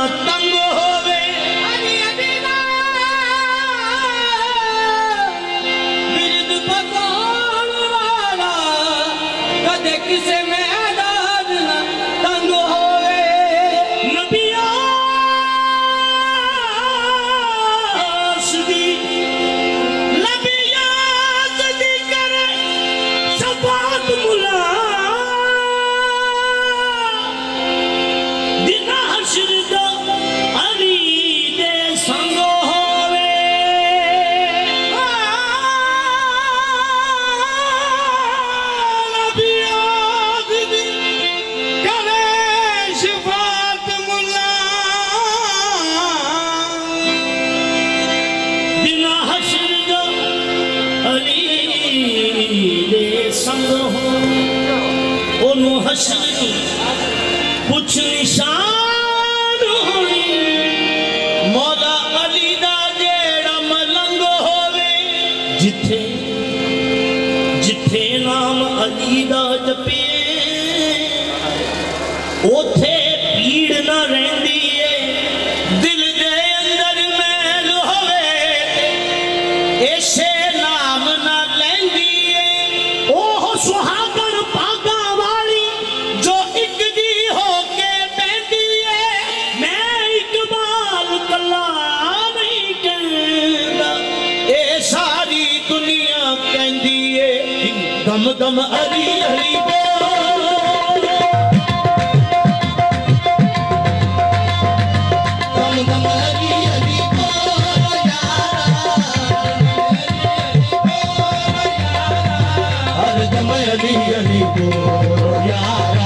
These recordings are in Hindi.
तंग होवे बिरद पकान वाला कदे किसे मैदान ना तंग होवे नबिया सदी नबिया सदी करे सबात मुला दिना हशर अली दे संग होवे नबिया सदी करे शफात मुला दिना हशर अली दे संग होवे ओनू हशर कुछ निशान होनी मौला अली दा जेड़ा मलंग होवे जिथे जिथे नाम अली दा जपे ओथे पीड़ ना रहंदी है दिल दे अंदर मैल होवे ऐसे नाम ना लैंदी है ओह सुहागन पागा वाली जो एक दी होके बैठी है मैं इकबाल कला नहीं कहंदा ए सारी दुनिया कहंदी है गम गम अली अली बोल गम गम अली अली बोल यारा हर गम अली अली बोल यारा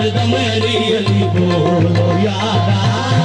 हरदम अली अली बोलो यारा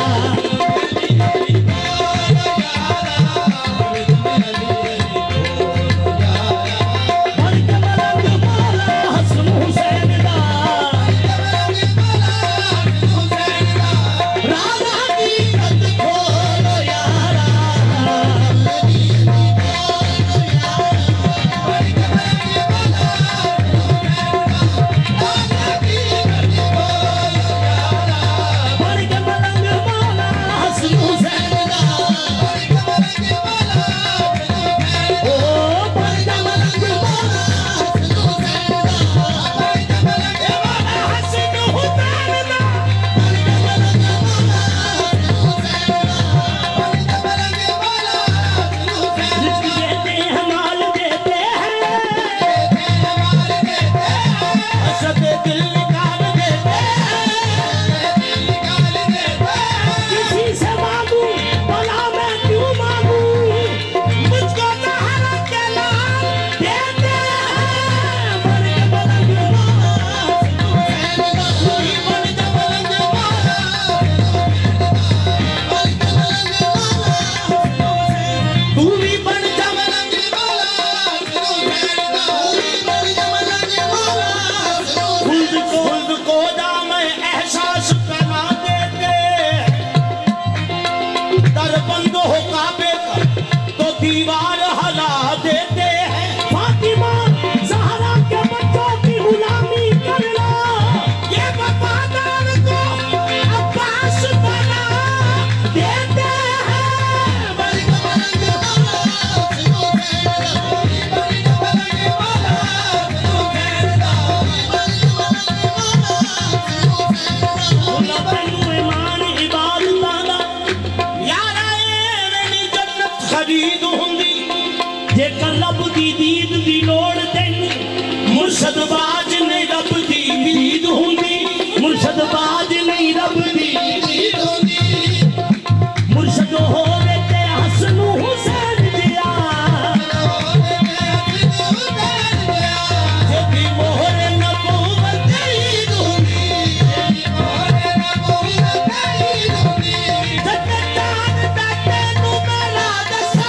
दीवार हला देते हैं फातिमा ज़हरा के बच्चों की गुलामी करना ये वफादार को अब्बास बना देते हैं ईमान इबादत यारा जन्नत खरीद जेकर रब दी दीद दी लोड़ तैनू मुर्शद बाज नहीं रब दी दीद हुंदी मुर्शद बाज नहीं रब दी दीद हुंदी मुर्शद होवे ते हसन हुसैन जिया जेदी मोहर नबूवत दीद हुंदी जेदी मोहर नबूवत दीद हुंदी जन्नतान दा तैनू मेरा दसा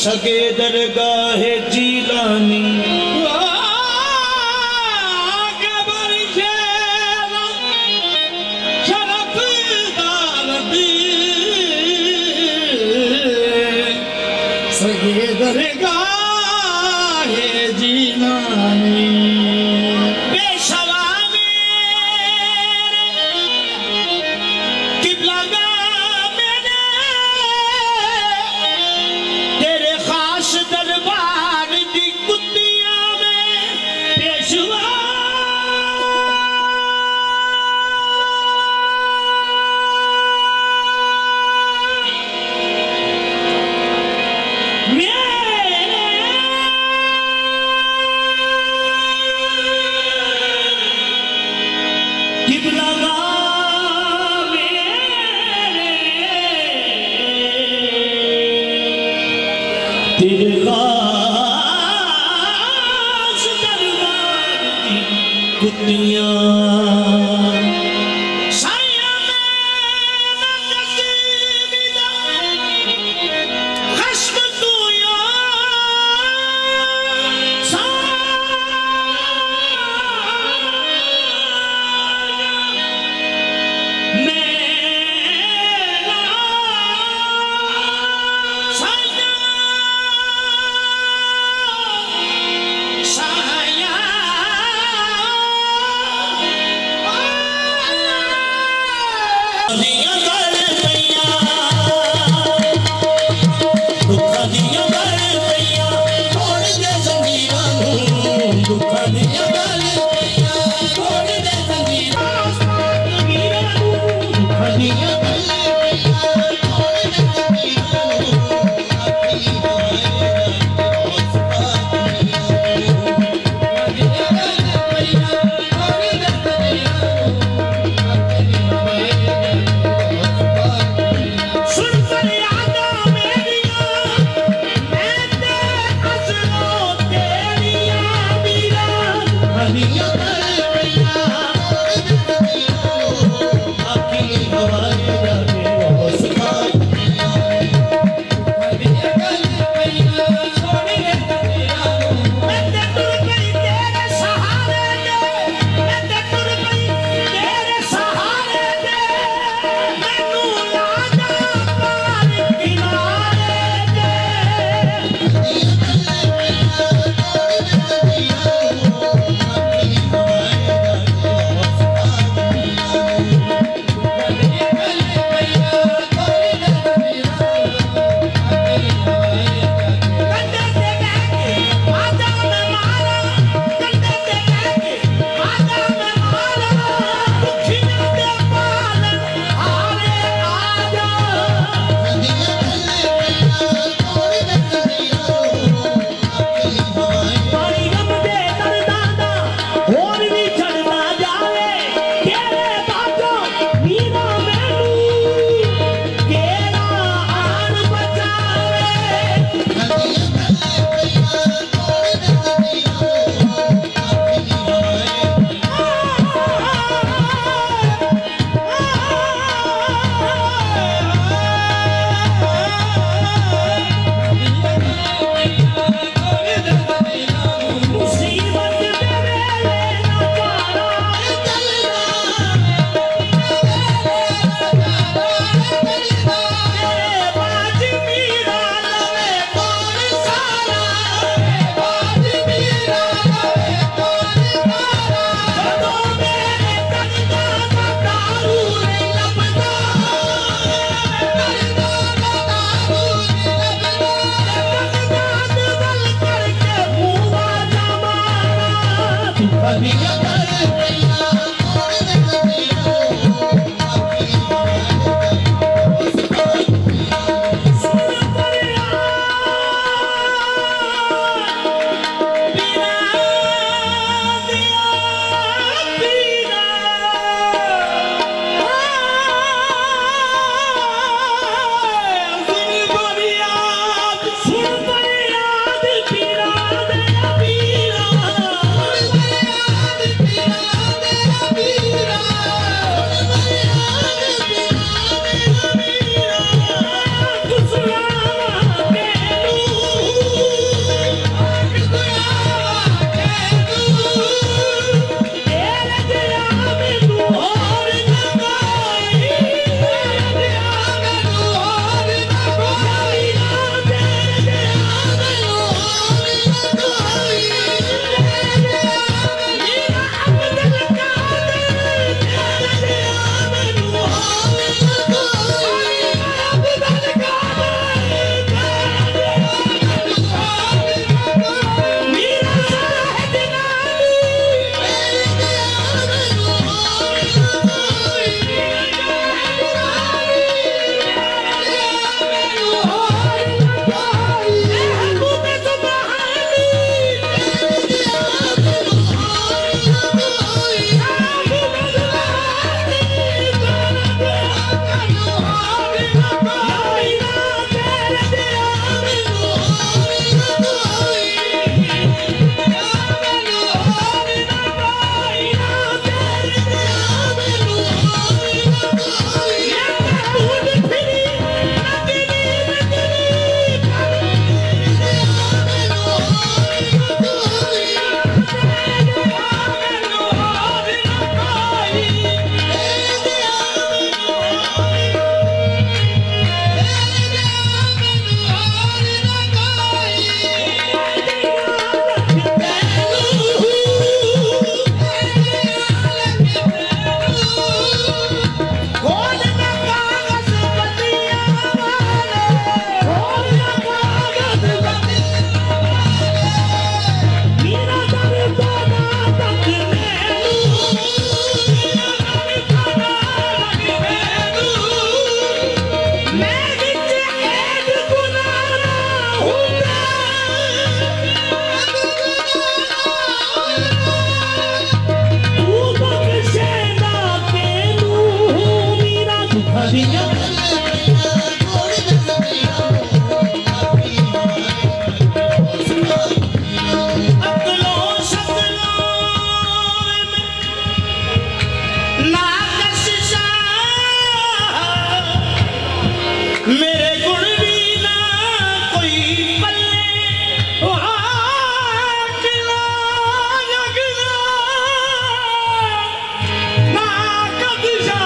सगे दरगाह जीलानी सगे दरगाह जीलानी आखी हवाए शादियां मेरे गुण भी ना कोई पल्ले गिला ना कदशा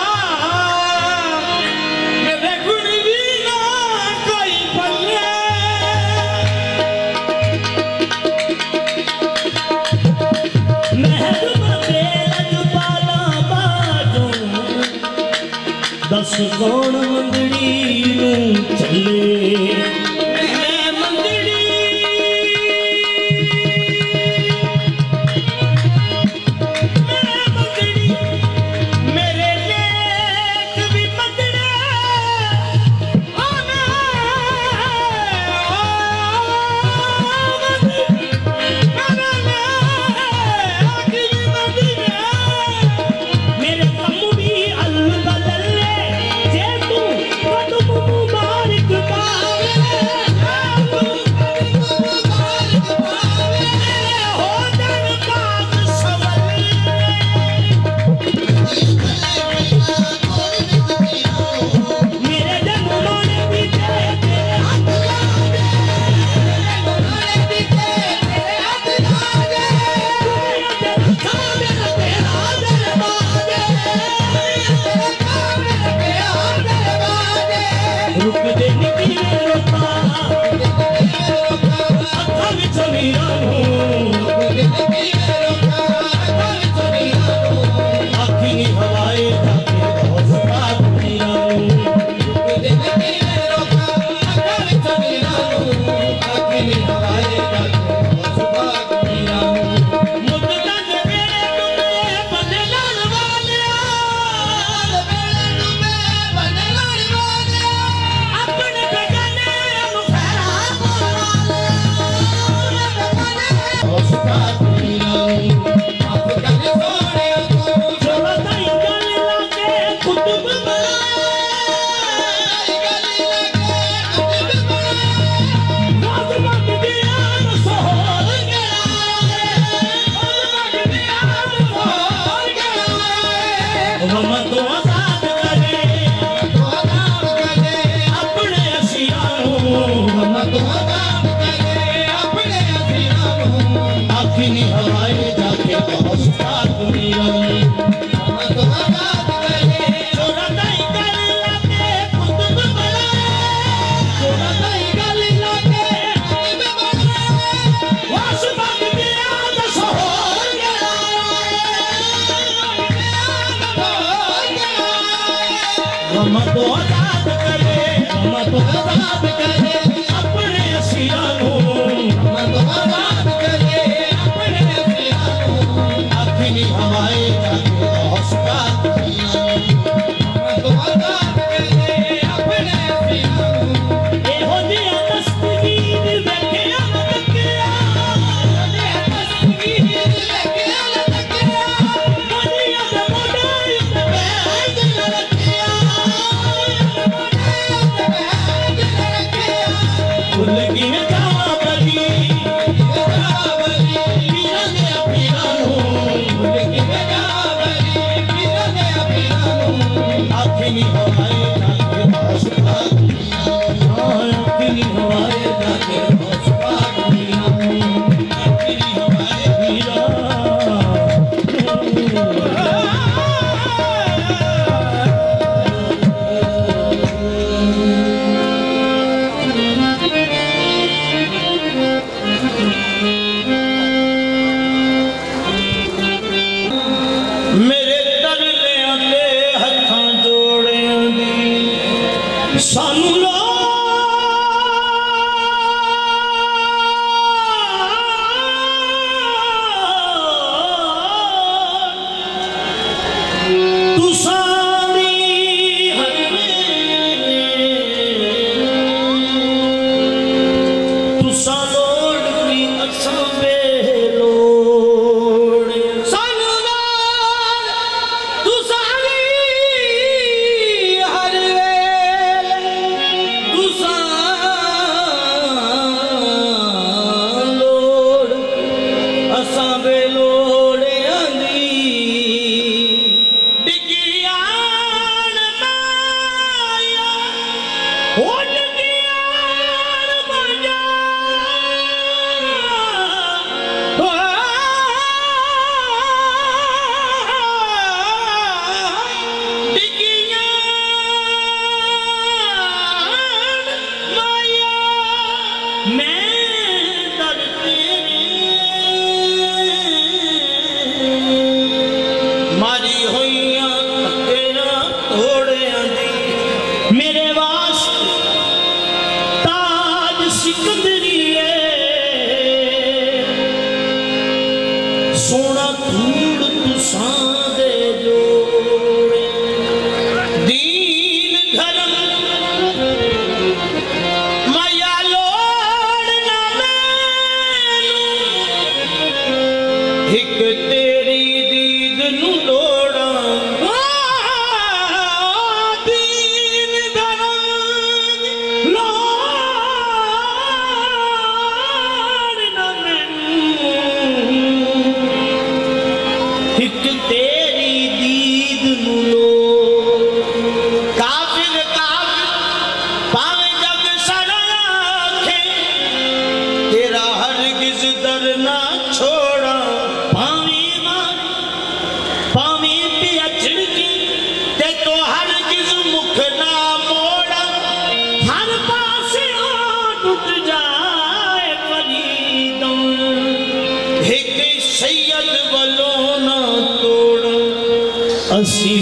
मेरे गुण भी ना कोई पल्ले दस कौन मंगड़ी चले मंगड़ी मेरे लेख भी मंगड़े मेरे कम भी अल्लाह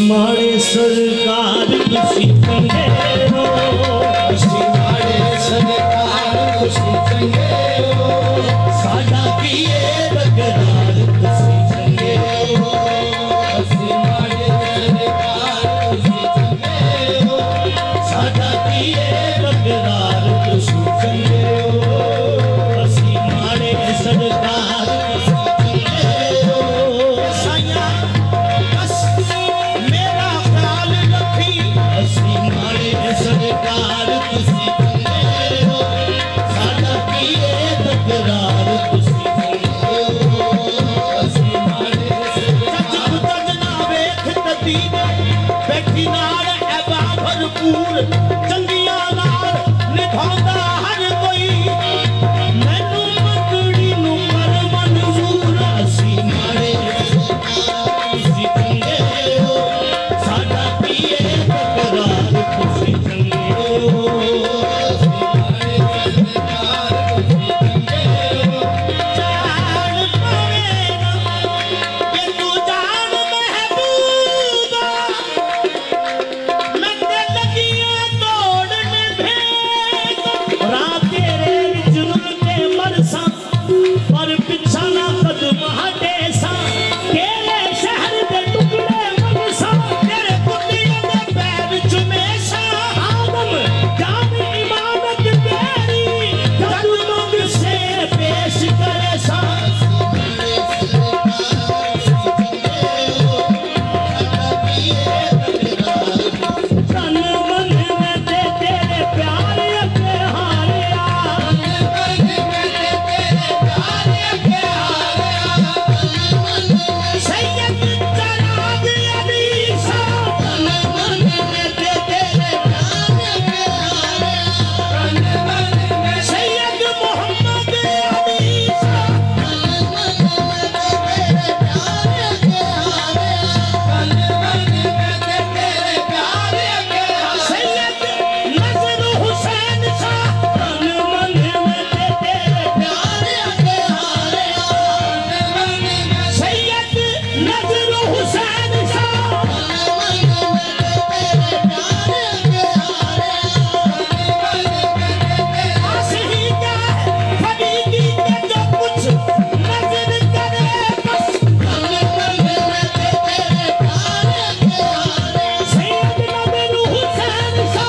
माड़े सरकार तुसी चंगे हो, असी माड़े सरकार तुसी चंगे हो, साडा कीए बकरार तुसी चंगे हो, असी माड़े सरकार तुसी चंगे हो, साडा कीए बकरार तुसी चंगे हो, असी माड़े सरकार तुसी चंगे हो। साया बस मेरा ख्याल रखी, असी माड़े सरकार तुसी चंगे हो, साडा कीए बकरार तुसी चंगे हो, असी माड़े जग तजना वेख तदीन बैठी नाल ऐबा भरपूर चंगियां नाल निभांदा हर कोई मैनू मंगड़ी नू कर मंजूर असी माड़े तुसी चंगे हो, साडा कीए बकरार तुसी चंगे हो, जान पवेगा कि तू जान महबूबा मैं ते लगियां तोड़ने भेद रात तेरे विच रुल के मरसा पर पिछा ना कदम हटेसा तेरे शहर दे टुकड़े मनसा तेरे कुटिया दे पैर चुमेशा आदम जान इमानत तेरी जग मुग से पेश करे सा तन मन में ते तेरे प्यार अगे हारिया सैयद चराग अली सा तन मन में ते तेरे सैयद मोहम्मद अली सा सैयद नजर हुसैन सा तन मन में ते तेरे सैयद नजर हुसैन सा आशिकी क्या है फरीदी के जो कुछ नजर करे बस सैयद नजर हुसैन सा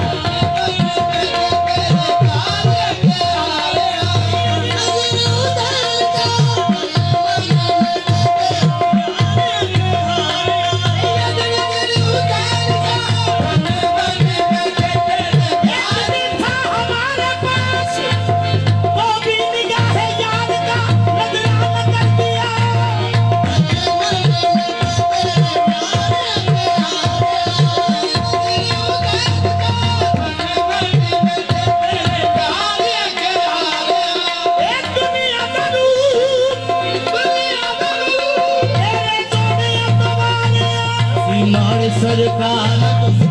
एक दिन था हमारे पास वो भी निगाहे याद का नजराना कर दिया एक दुनिया का रूप तेरे जोड़े अतवारे मारे सरकार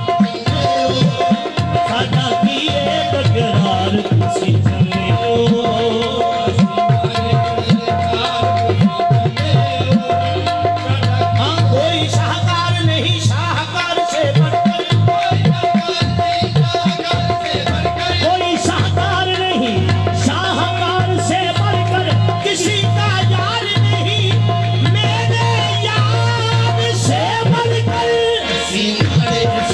साडा कीए बकरार तुसी चंगे हो, हाँ कोई शाहकार नहीं शाहकार से बढ़कर कोई शाहकार नहीं शाहकार से बढ़कर किसी का यार नहीं मेरे यार से बढ़कर असी माड़े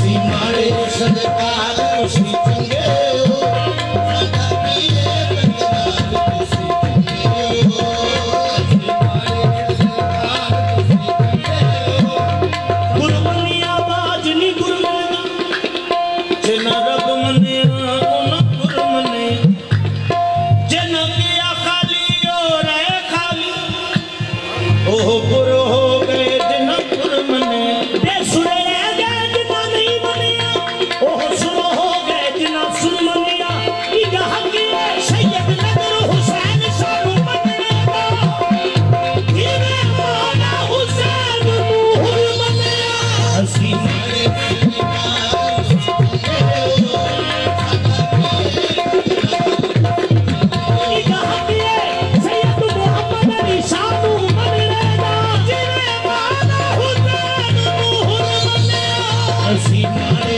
ਅਸੀਂ ਮਾੜੇ ਸਰਕਾਰ ਤੁਸੀਂ ਚੰਗੇ ਹੋ ਸਾਡਾ ਪੀਏ ਬਗਦਾਦ ਤੁਸੀਂ ਚੰਗੇ ਹੋ ਅਸੀਂ ਮਾੜੇ ਸਰਕਾਰ ਤੁਸੀਂ ਚੰਗੇ ਹੋ गुरमनी आवाज नी गुरमनी जिना रब मने उन गुरमने जिना किया खाली और है खाली ओह गुर हो गए जिना गुरमने दे सुने रह गए जिना नहीं मनिया ओह सुनो हो गए जिना सुन मनिया इगा हकी सैयद नगर हुसैन सानू मनेगा धीरे मौला हुसैन मुहर मनिया हसी ਮਾੜੇ ਸਰਕਾਰ ਤੁਸੀਂ ਚੰਗੇ ਹੋ ਸਾਡਾ ਪੀਏ इगा हकी सैयद मोहम्मद अली सानू मनेगा धीरे मौला हुसैन मुहर मनिया हसी मारे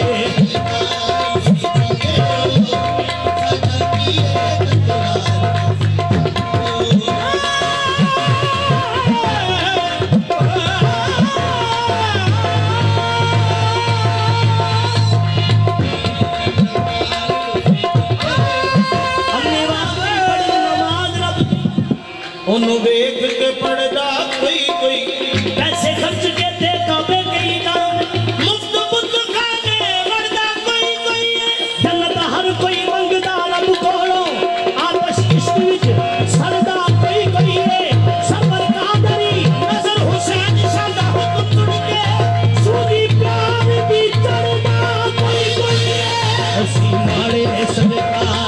हमने वापे पढ़ी नमाज रब ओनू वेख के पढ़दा कोई पैसे खर्च के ते काबे कई दान मुफ्त बुत खाने वरदा कोई जन्नत हर कोई मंगदा रब कोलो आतश इश्क विच सरदा कोई सबर कादरी नजर हुसैन शादा हुक्म सुन के सूदी प्यार दी चढ़दा कोई हसी मारे सरकार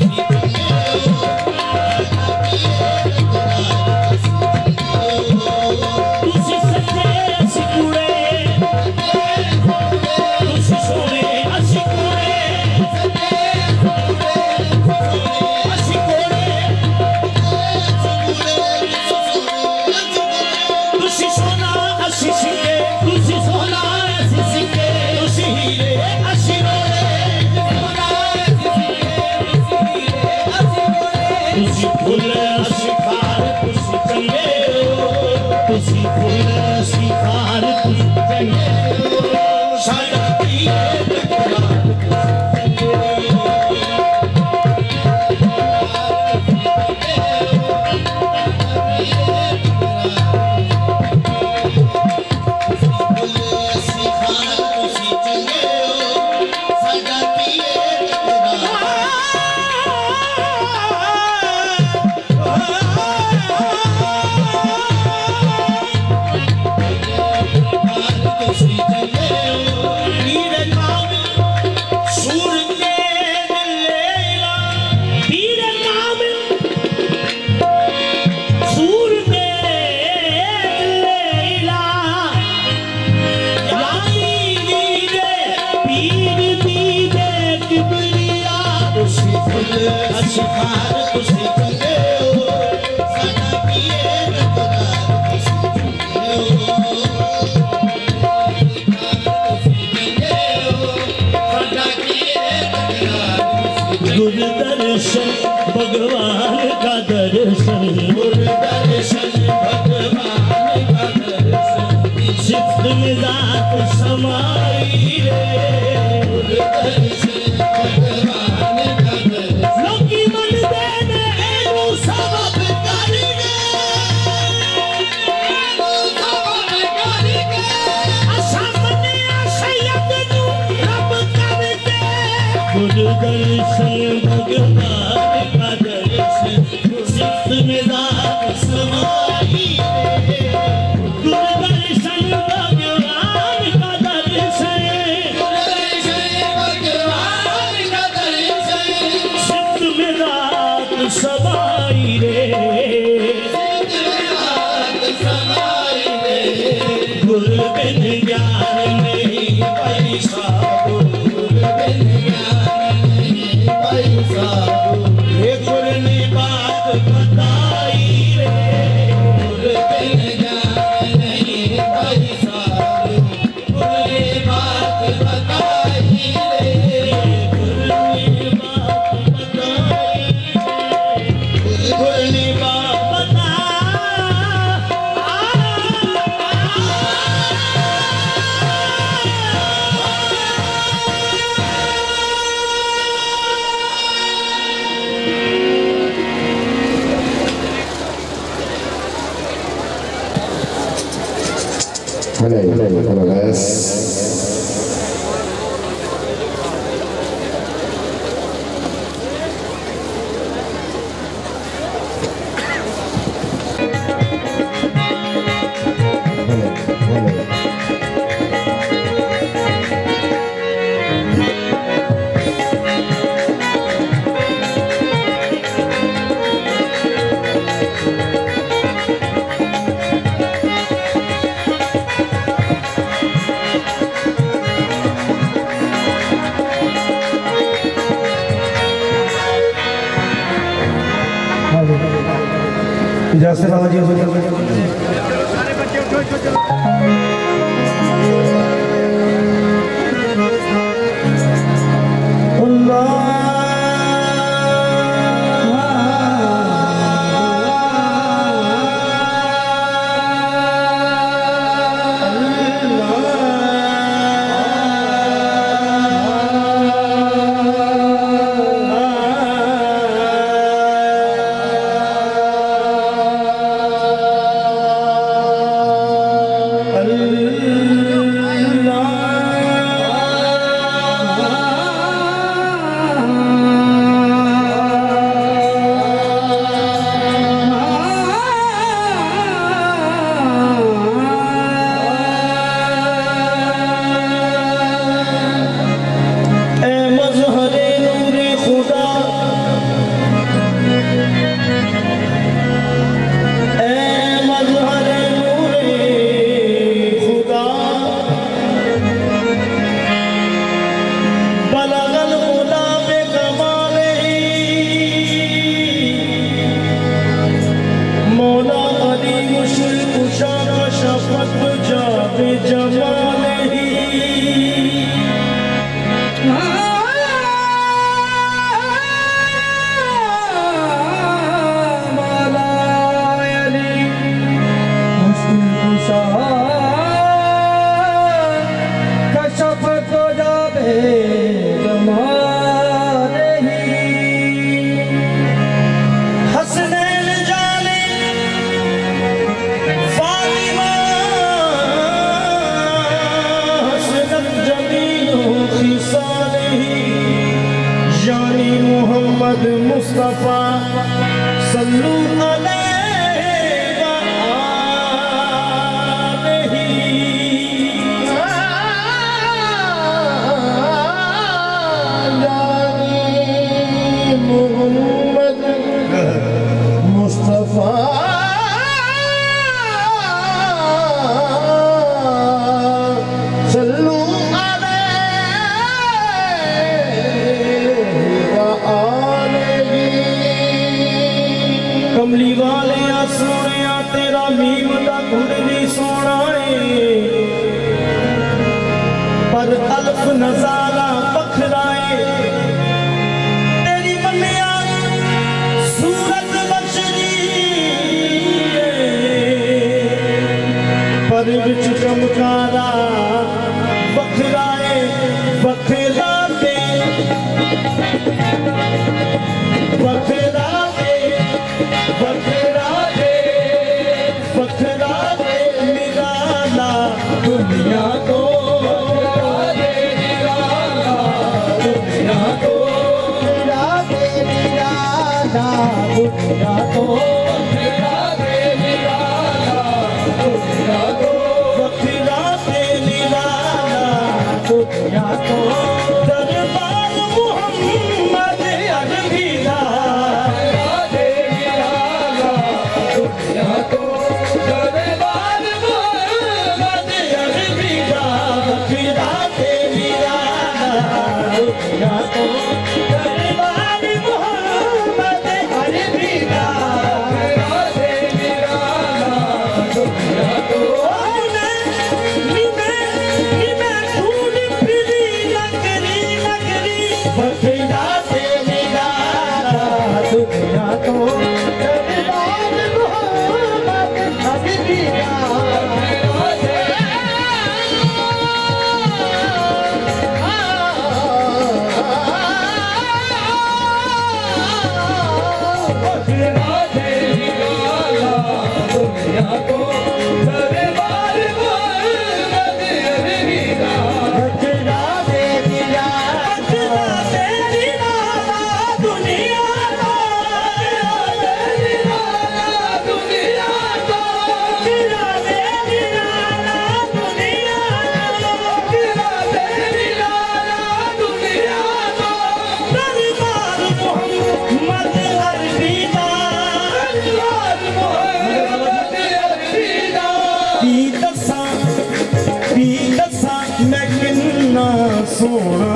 तुसी सच्चे असी कूड़े तुसी सोने असी कूड़े असी कोड़े तुसी सोना असी सिक्के तुसी सोना असी सिक्के तुसी हीरे असी रोड़े तुसी फुल असी खार तुसी चंगे हो तुसी फुल असी खार तुसी चंगे हो साडा पीए बगदाद तुसी चंगे हो ਅਸੀਂ ਖਾਨ ਤੁਸੀਂ ਚੰਗੇ ਹੋ ਸਾਡਾ ਪੀਏ ਤੁਸੀਂ ਚੰਗੇ ਹੋ पीर कामिल सूर के लैला पीर कामिल सूर के लैला यानी दीदे पीर दीदे किबरिया ਤੁਸੀਂ ਫੁੱਲ ਅਸੀਂ ਖਾਨ ਤੁਸੀਂ ਚੰਗੇ ਹੋ ਸਾਡਾ ਪੀਏ ਬਗਦਾਦ ਤੁਸੀਂ ਚੰਗੇ ਹੋ ਸਾਡਾ ਪੀਏ ਬਗਦਾਦ गुरु दर्शन भगवान का दर्शन दर्शन भगवान का दर्शन सिफ्त में जात समाई रे दर्शन भगवान का दर्शन लोकी मन देने एनु सबब असा मनिया सैयद नू रब कर दे गुरु दर्शन भगवान का दर्शन सिफ्त में जात समाई रे गुरु दर्शन भगवान का दर्शन भगवान का दर्शन सिफ्त में जात समाई रे समाई रे गुरु बिन ज्ञान नहीं पैसा गुरु बिन ज्ञान नहीं पैसा हे गुरु ने बात बताई Una vez. इजाज़त बाबा जी मुस्तफा सल्लू अलैहि व आलिही मोहम्मद मुस्तफा सल्लू कमली वाले सोने तेरा मीम दा घुंड भी सोना है पर अल्फ नजारा बखराए तेरी मन्निया सूरत बख्शदी पर विच चमकारा बखराए बखरा दे बखरा दुनिया को दुनिया को दुनिया को दुनिया को दरबार मोहम्मद अलविदा दुनिया को दरबार मोहम्मद अलविदा बखरा दे दुनिया को दरबार मोहम्मद अलविदा बखरा दे दुनिया को सोना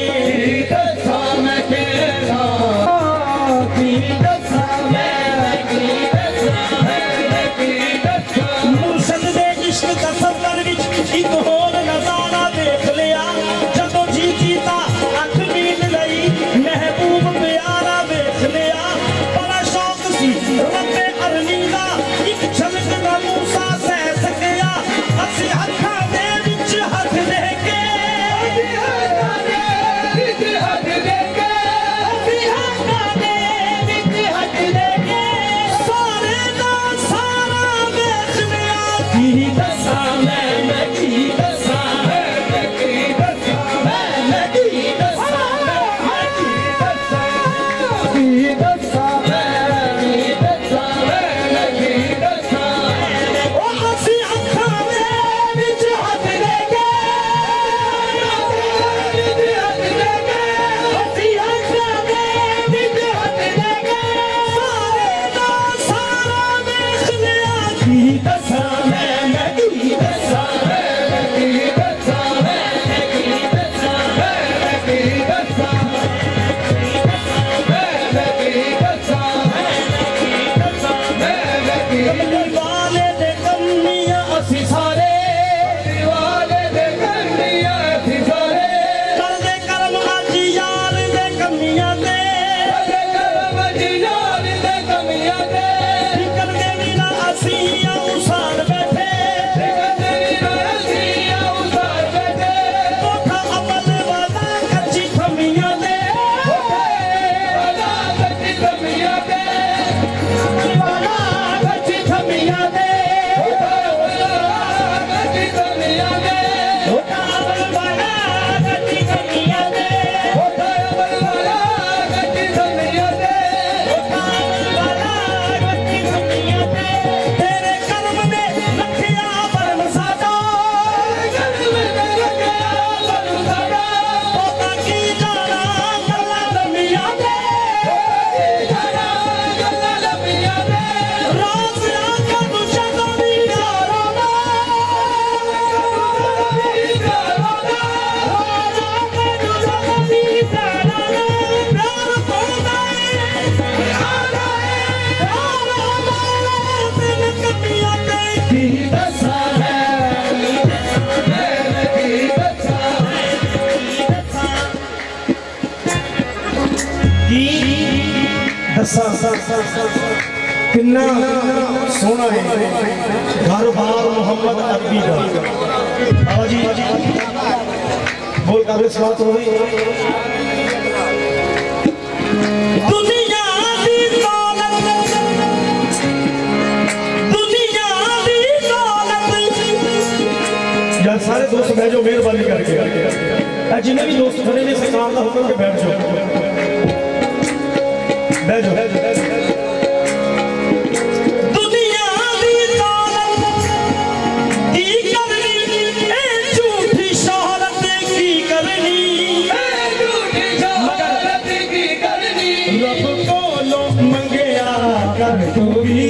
मुर्शद दे इश्क दा सफर विच एक होर नजारा देख लिया जदों जी जीता अख मीट लई महबूब प्यारा देख लिया बड़ा शौक सी रब्बे अरनी दा एक झलक दा मूसा सह सकिया असी हत्थां दे विच हथ दे के सारे दा सारा देख लिया की दसां मैं की दसां मैं की दसां मैं की दसां मैं की दसां की दसां मैं की दसां मैं की दसां ओ असी अखां दे विच हथ दे के असी अखां दे विच हथ दे के सारे दा सारा देख लिया की दसां मैं की दसां मैं की दसां मैं की दसां मैं की दसां कमली वाले दे कमियां असी सारे करदे करम अज यार दे कमियां दे करदे वीरा असी उसार बैठे कोठा अमल वाला कच्ची खमियां दे वाला कच्ची खमियां दे वाला कच्ची खमियां दे कोठा अमल वाला कच्ची खमियां दे कोठा अमल वाला कच्ची खमियां दे कोठा अमल वाला कच्ची खमियां दे तेरे कर्म दे रखिया बरम साडा पोता की जाना गल्ला लंबियां दे राज आका तू जदों भी प्यारा ना राज आका तू जदों भी प्यारा ना प्यार पाउंदा प्यारा तेन कमियां ते की दसां किन्ना सोना है घर बार मोहम्मद अरबी का बाबा जी बोल काबिल बात हो गई दुनिया दी दौलत यार सारे दोस्त बैठो मेहरबानी करके जिन्हें भी दोस्त खड़े ने सरकार का हुक्म के बैठ जाओ बैठो दुनिया दी दौलत की करनी ए झूठी शोहरत की करनी रब कोलो मंगया कर तूगी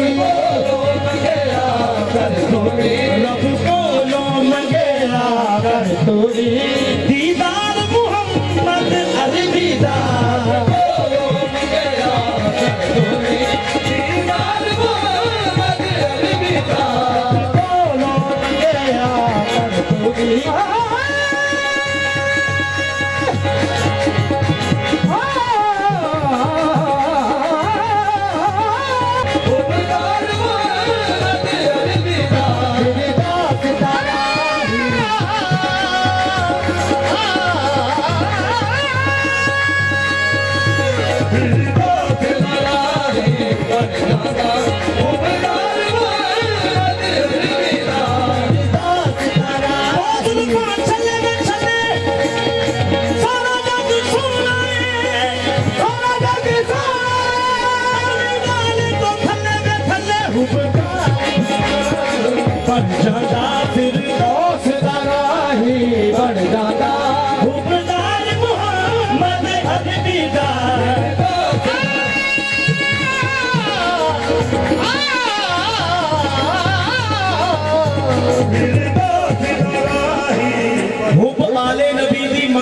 रब कोलो मंगया कर तूगी दीदार मोहम्मद अरबी दा Come on,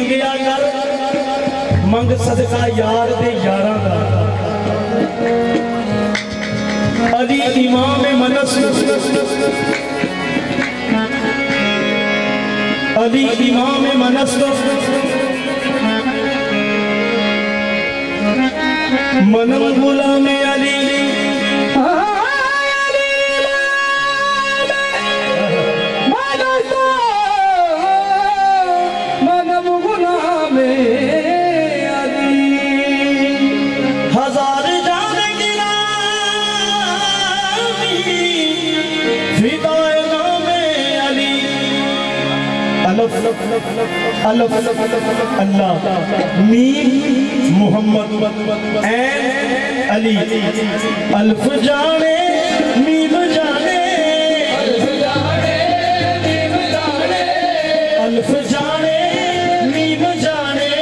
मंगिया कर मंग सदका यार दे यारां दा अली इमाम मनस अली इमाम मनस मनम गुलाम अली मनम गुलाम अली हजार जान गिलामी फिदाए नाम अली अलफ अलफ अल्लाह मीम मोहम्मद ऐन अली अल्फ जाने मीम जाने अल्फ जाने मीम जाने अल्फ जाने मीम जाने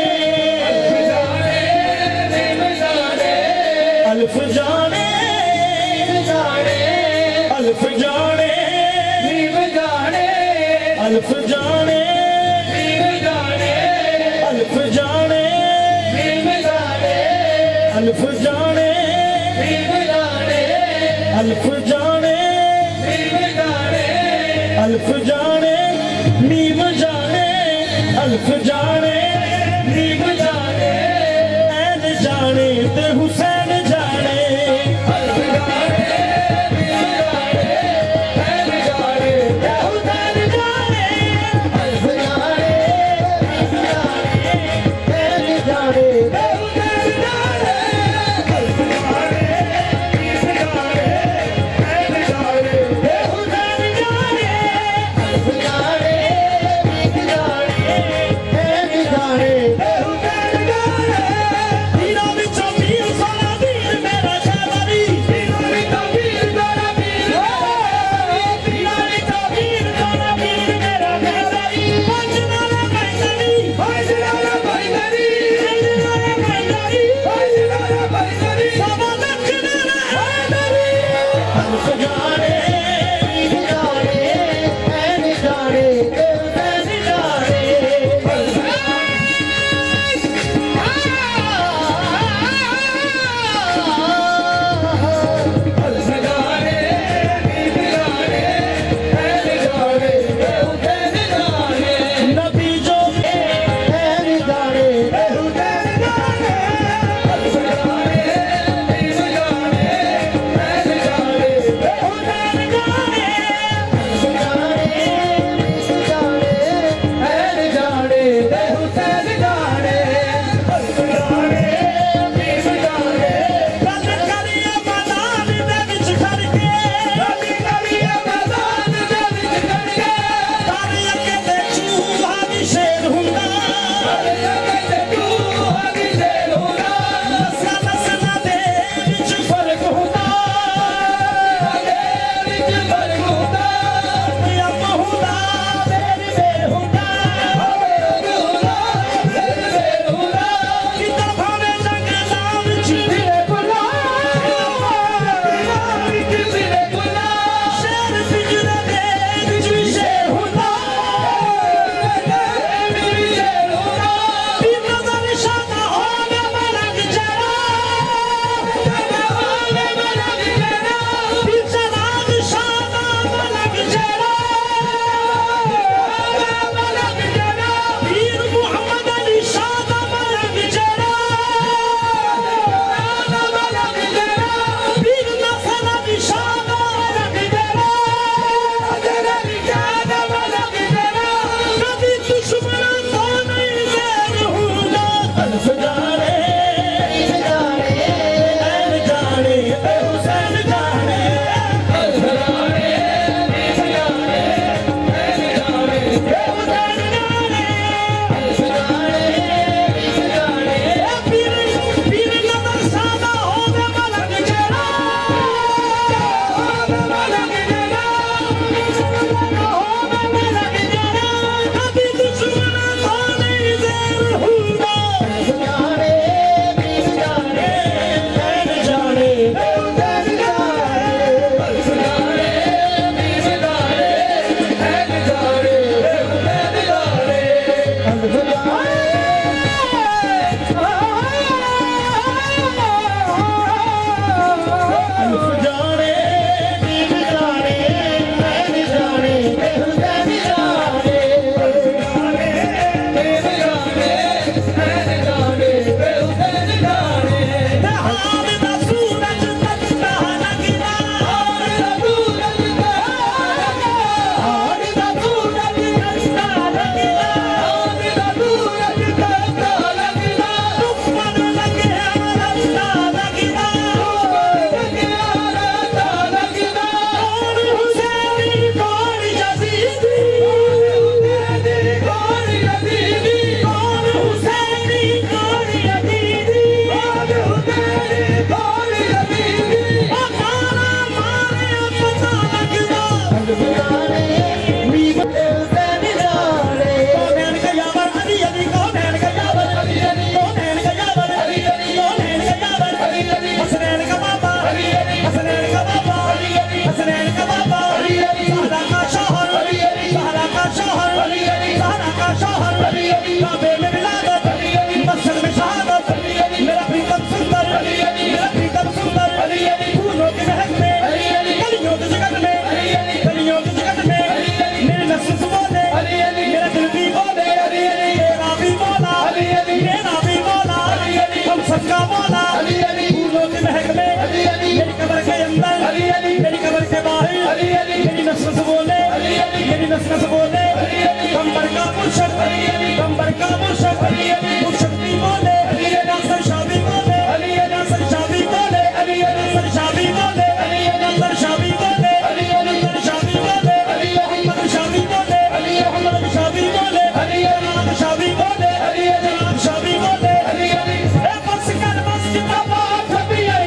अल्फ जाने अल्फ जाने मीम जाने अल्फ जाने अल्फ जाने अल्फ जाने अल्फ जाने अल्फ जाने मीम जाने अल्फ जाने मीम जाने ऐन जाने ते हुसैन जाने अल्फ जाने ऐन जाने ते हुसैन जाने अल्फ जाने ऐन जाने ते हुसैन जाने अल्फ जाने ऐन जाने ते हुसैन जाने अल्फ जाने ऐन जाने ते हुसैन काबे में विलादत मस्जिद में शहादत मेरा प्रीतम सुंदर फूलों के महक में कलियों के जगत में मेरी नस्ल बोले मेरा दिल भी बोले मेरा भी मौला हम सबका मौला फूलों के महक में मेरी कब्र के अंदर मेरी कब्र के बाहर मेरी नस्ल से बोले कंबर का मुर्शद मुर्शद भी बोले नासर शाह भी बोले नासर शाह भी बोले नासर शाह भी बोले नासर शाह भी बोले नासर शाह भी बोले मोहम्मद शाह भी बोले मोहम्मद शाह भी बोले जनाब शाह भी बोले जनाब शाह भी बोले ए बस कर बस जिंदाबाद भी है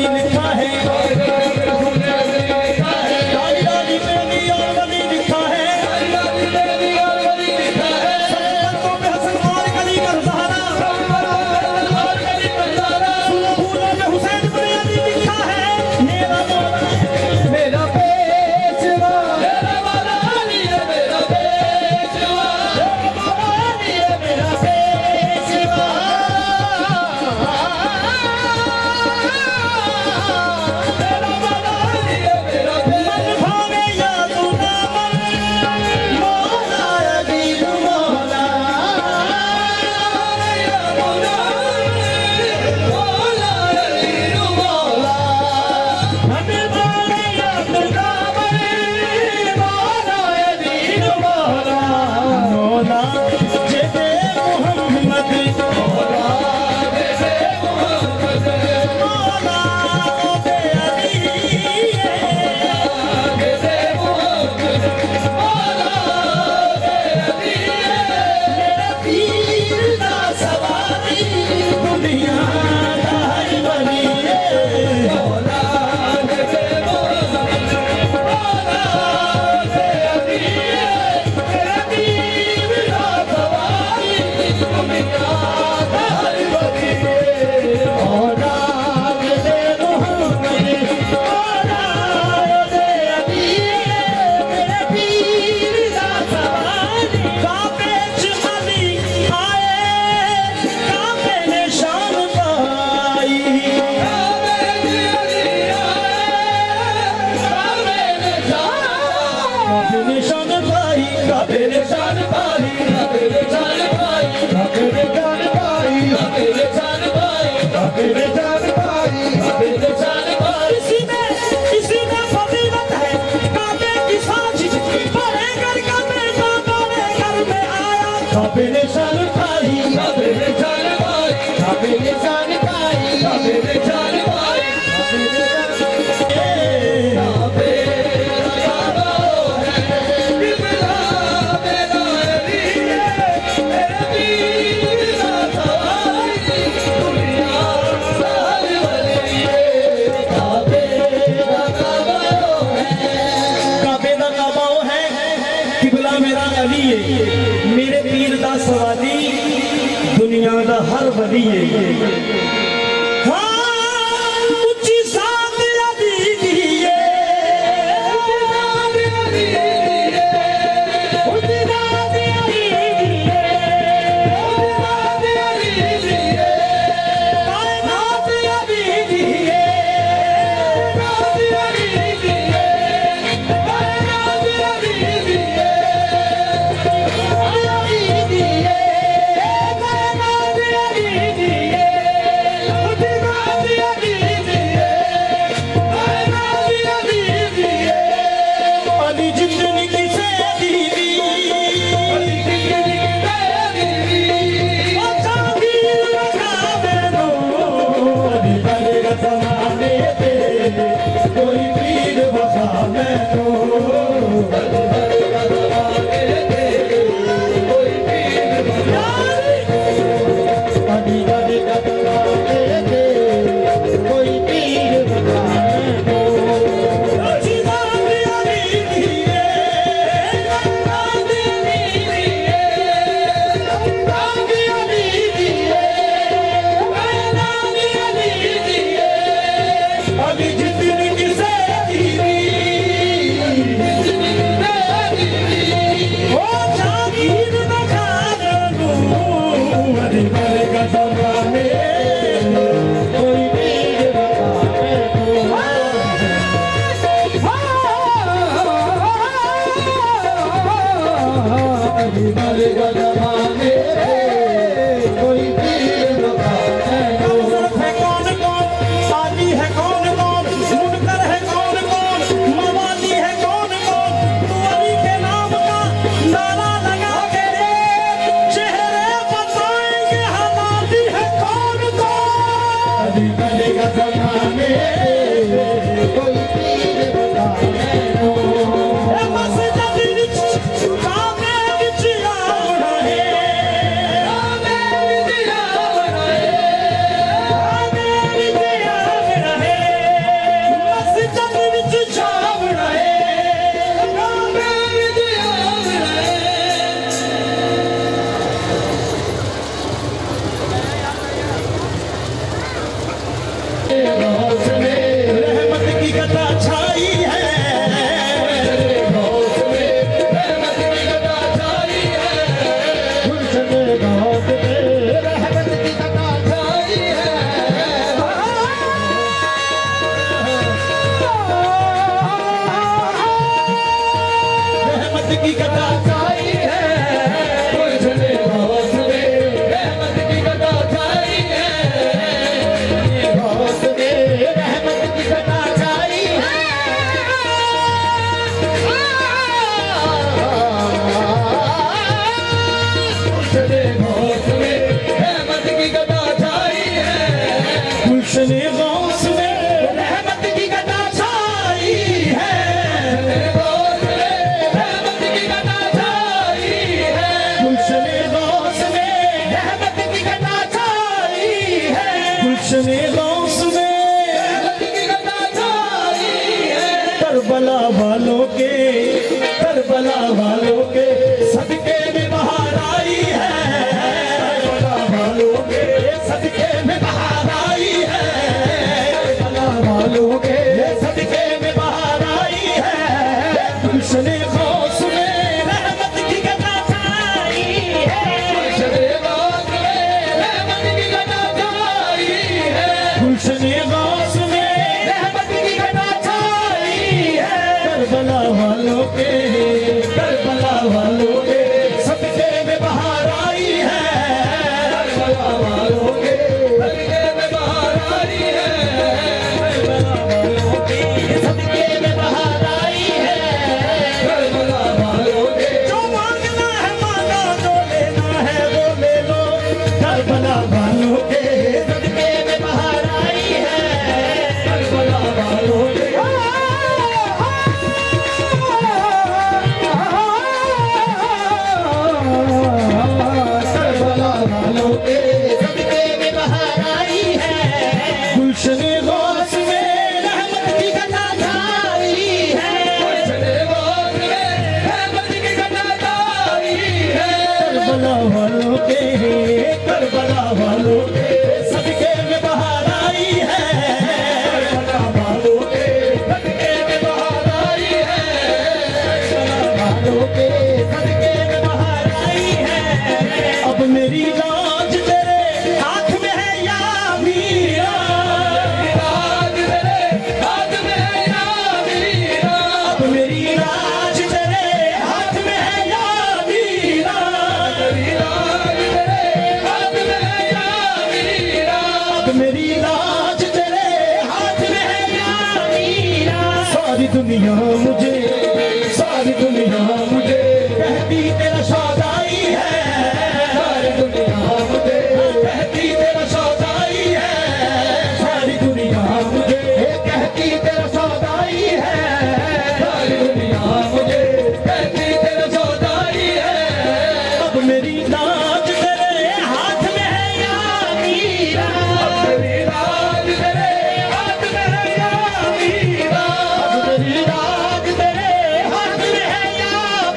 लिखा है, डाली डाली बेनी और वली लिखा है, संतों में हसन और गली कर सहारा, फूलों में हुसैन बुनियादी लिखा है, मेरा मौला मेरा पेशवा, मेरा मौला अली है मेरा पेशवा, मेरा मौला अली है मेरा पेशवा, मेरा मौला अली है मेरा मन भावे या तू ना मन, मौला अली मौला, मन भावे या तू ना मन, मौला अली मौला, मौला जेदे मोहम्मद, मौला जेदे मोहम्मद, मौला ओदे अली मेरा पीर दा सवारी, दुनिया दा हर वली मौला जेदे मोहम्मद, मौला ओदे अली मेरा पीर दा सवारी, दुनिया दा हर वली मौला जेदे मोहम्मद, मौला ओदे अली मेरे पीर दा सवारी, काबे च अली आए, काबे ने शान पाई, काबे ने शान पाई, काबे ने शान पाई, काबे ने शान पाई, काबे ने शान पाई, काबे ने शान पाई, काबे ने शान पाई, काबे ने शान पाई, इसी में फजीलत है काबे की साजिश, बड़े घर का बेटा बड़े घर में आया, काबे ने शान पाई, काबे ने शान पाई, काबे ने शान पाई, काबे ने शान पाई, काबे ने शान काबे दा काबा है, किबला मेरा अली है, मेरे पीर दा सवाली, दुनिया दा हर वली है। हाँ, ऊंची साथ अली दी है, ऊंची साथ अली दी है, ऊंची साथ अली दी है, ऊंची साथ अली दी है, कायनात अली दी है, कायनात अली दी है, कायनात अली दी है, अली दी है, कायनात अली दी है, ऊंची साथ अली दी है, कायनात अली दी है, अली जिंदगी से दीदी, अली जिंदगी से दीदी, जागीर रखा मैनू, अली बनेगा ज़माने पे, कोई पीर बखा मैनू, अली बनेगा ज़माने पे, कोई पीर बखा मैनू, अली बनेगा ज़माने पे, कोई पीर बखा मैनू, अच्छी बात अली दी है, बात अली दी है, बात अली दी है, बात अली दी है, अली जिंदगी से दीदी, ओ जागीर रखा मैनू, अली बनेगा ज़माने पे, कोई पीर बखा मैनू, अली बनेगा ज़माने पे, कोई पीर बखा मैनू, है कौन कौन, साली है कौन कौन, मुनकर है कौन कौन, मवाली है कौन कौन, तू अली के नाम का नारा लगा के रे, चेहरे बताएंगे हमारी है कौन कौन, अली बनेगा ज़माने पे, कोई पीर बखा मैनू, बस जब काबे विच आवना है, काबे विच आवना है, काबे विच आवना है, विच छावड़ा है रामे विच आवड़ा है रहमत की कथा छाई है रहमत की कथा छाई है गुलशन गाँव में रहमत की कथा छाई है रहमत की कथा छाई है गुलशन गाँव में रहमत की कथा छाई है रहमत की कथा छाई है गुलशन गौस में रहमत की कथा छाई है रहमत की कथा छाई है गुलशन गौस में रहमत की कथा छाई है गुलशन गौस में रहमत की कथा छाई है करबला वालों के सदके में बहार आई है करबला वालों के सदके में बहार आई है करबला वालों के सदके में बहार आई है गुलशन गौस में रहमत की कथा छाई है गुलशन गौस में रहमत की कथा छाई है गुलशन गौस में रहमत की कथा छाई है करबला वालों के सदके में बहार आई है करबला वालों के सदके में बहार आई है करबला वालों के सदके में बहार आई है करबला वालों के जो मांगना है मांगा जो लेना है वो ले लो करबला वालों के सदके में बहार आई है करबला वालों के करबला वालों के सदके में बहार आई है गुलशन गौस में रहमत की कथा छाई है गुलशन गौस में रहमत की कथा छाई है करबला वालों के सदके में बहार आई है करबला वालों के सदके में बहार आई है करबला वालों के सदके में बहार आई है अब मेरी लाज तेरे हाथ में है या मीरा लाज तेरे हाथ में है या मीरा अब मेरी लाज तेरे हाथ में है या मीरा मेरी लाज तेरे हाथ में है या मीरा अब मेरी लाज तेरे हाथ में है या मीरा सारी दुनिया मुझे कहती तेरा सौदाई है सारी दुनिया मुझे कहती तेरा सौदाई है सारी दुनिया मुझे कहती तेरा सौदाई है सारी दुनिया मुझे कहती तेरा सौदाई है अब मेरी लाज तेरे हाथ में है या मीरा अब मेरी लाज तेरे हाथ में है या मीरा अब मेरी लाज तेरे हाथ में है या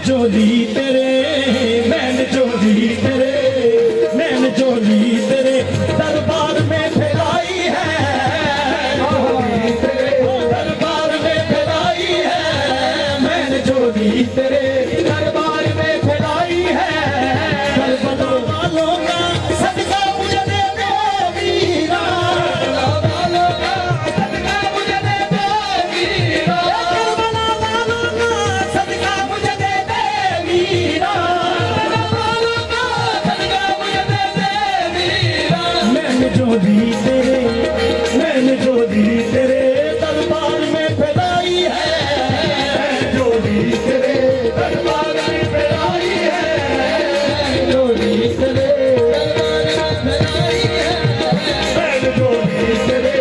चोली तेरे मैंने चोली तेरे मैंने चोली तेरे दरबार में फैलाई है दरबार में फैलाई है मैंने चोली तेरे दरबार में फैलाई है करबला वालों का सदका मुझे दे दे वीरा करबला वालों का सदका मुझे दे दे वीरा करबला वालों का सदका मुझे दे दे वीरा करबला वालों का सदका मुझे दे दे वीरा मैंने जो दी तेरे मैंने जो दी तेरे दरबार में फैलाई है जो दी तेरे दरबार में फैलाई है जो दी तेरे दरबार में फैलाई है मैंने जो दी तेरे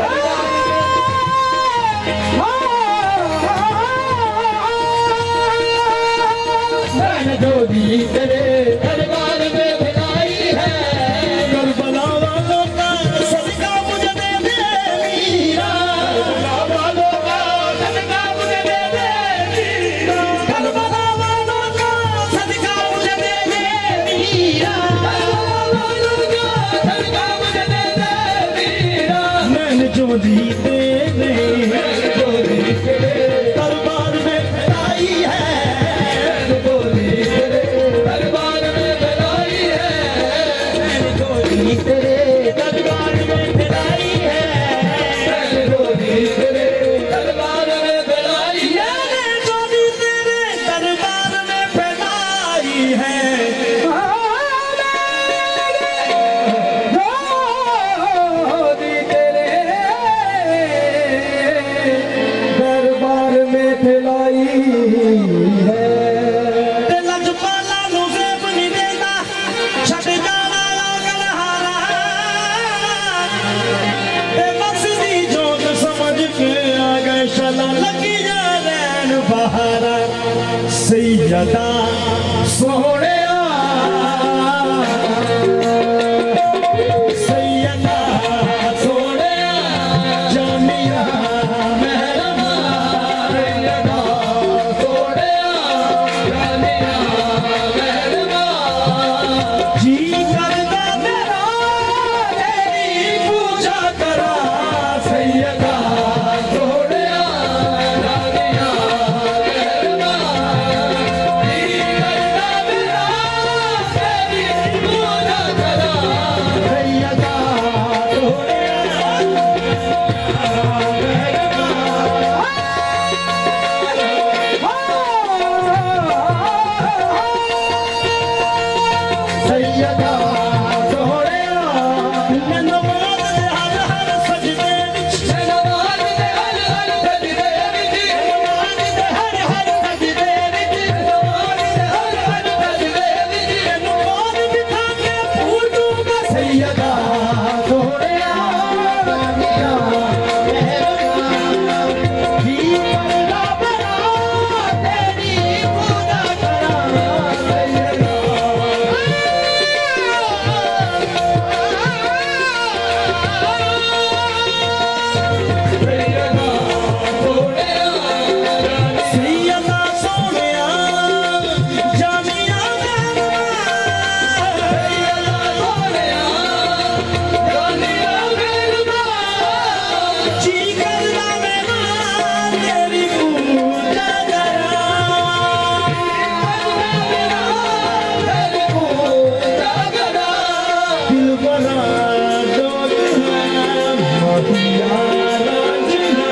मैंने जो दी तेरे दरबार में फैलाई है करबला वालों का सदका मुझे दे दे वीरा करबला वालों का सदका मुझे दे दे वीरा करबला वालों का सदका मुझे दे दे वीरा करबला वालों का सदका मुझे दे दे वीरा मैंने जो दी तेरे मैंने जो दी तेरे दरबार में फैलाई है मैंने जो दी तेरे दरबार में फैलाई है मैंने जो दी तेरे दरबार में फैलाई है मैंने जो दी तेरे दरबार में फैलाई है मैंने जो दी तेरे दरबार में फैलाई है दरबार में फैलाई है लजपाला नु ज़ेब नहीं देता छड़ जाना गलहारा मस्ती जोग समझ के आ गए शला लगी जा रैन बहारा सैयदा सोहरे सैयदा सोहरे जामिया मेहरमा सैयदा सोहरे जामिया मेहरमा जी करदा मेरा तेरी पूजा करा सैयदा सोहरे जामिया मेहरमा जी करदा मेरा तेरी पूजा करा सैयदा सोहरे सैयदा सोहरिया नमाज दे हर हर सजदे विच नमाज दे हर हर सजदे विच नमाज दे हर हर सजदे विच नमाज दे हर हर सजदे विच नमाज बिठा के पूजूंगा सैयदा सोहरिया मेरा मेहरबान जी करदा बरा तेरी पूजा करा सैयदा सैयदा सोहरिया जामिया सैयदा सोहरिया जामिया जी करदा मेरा तेरी पूजा करा तेरी पूजा करा दिल बड़ा डोल है मदिया रांझना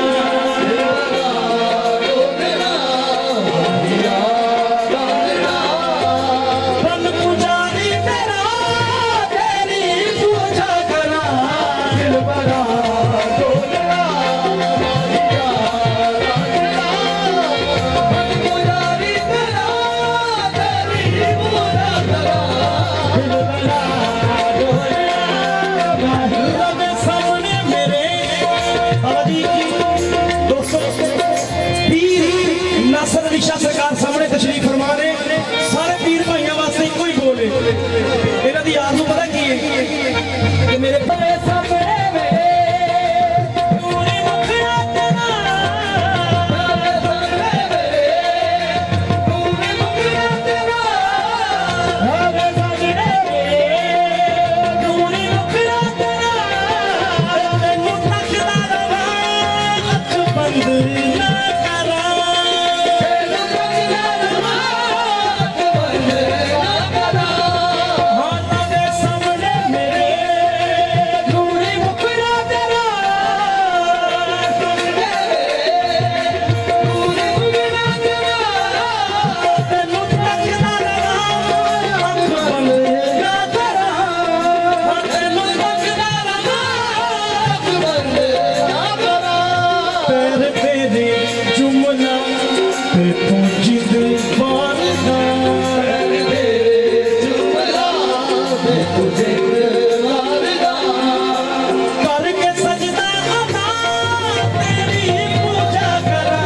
बन पुजारी तेरा तेरी पूजा करा दिल बड़ा डोलना मदिया रांझना बन पुजारी तेरा तेरी पूजा करा दिल बड़ा डोलना बाहुलों के सामने मेरे अली दोस्तों पीर नासर अली शाह सरकार सामने तशरीफ फरमा रहे सारे पीर भाइयों वास्ते कोई बोले इन्हां दी आरज़ू पता की है कि मेरे बड़े सामने मेरे पूरी मुखड़ा तेरा जिद वारदा जुमला दे तुझे वारदा करके सजदा अदा तेरी पूजा करा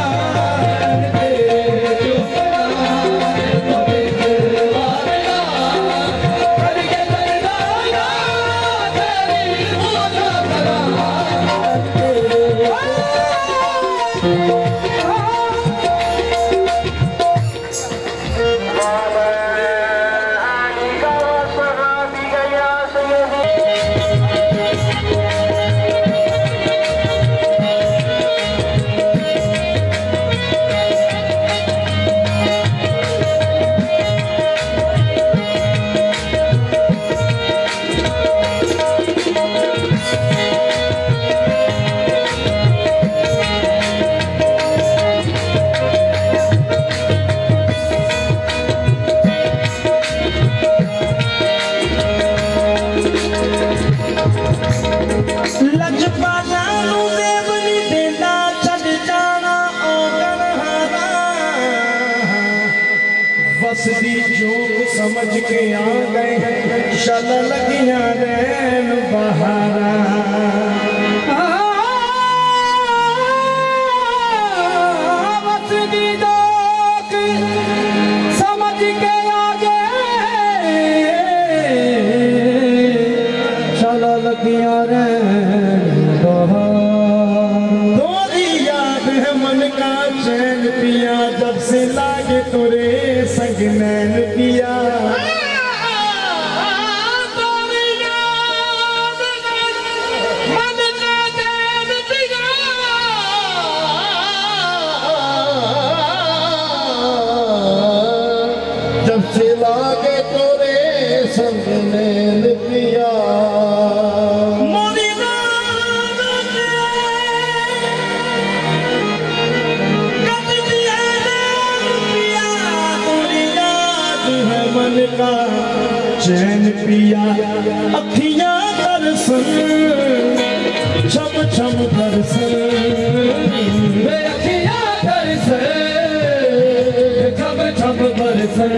लजपाला नू देव नी देंदा छड़ जाना औगण हारा वसदी जोग समझ के आ गए शल लगियां रैन बहारा वसदी जोग समझ के आ गए शल लगियां तोरी याद है मन का चैन पिया जब से लागे तोरे संग नैन पिया जब से लागे तोरे संग नैन पिया मन का चैन पिया अखियां दर्शन छम छम दर्शन अखियां दर्शन छम छम दर्शन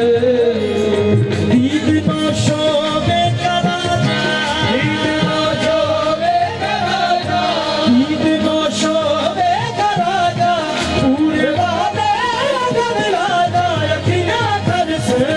दीद नौशो में कराजा दीद नौशो में कराजा दीद नौशो में कराजा पूरे वादे कर राजा अखियां दर्शन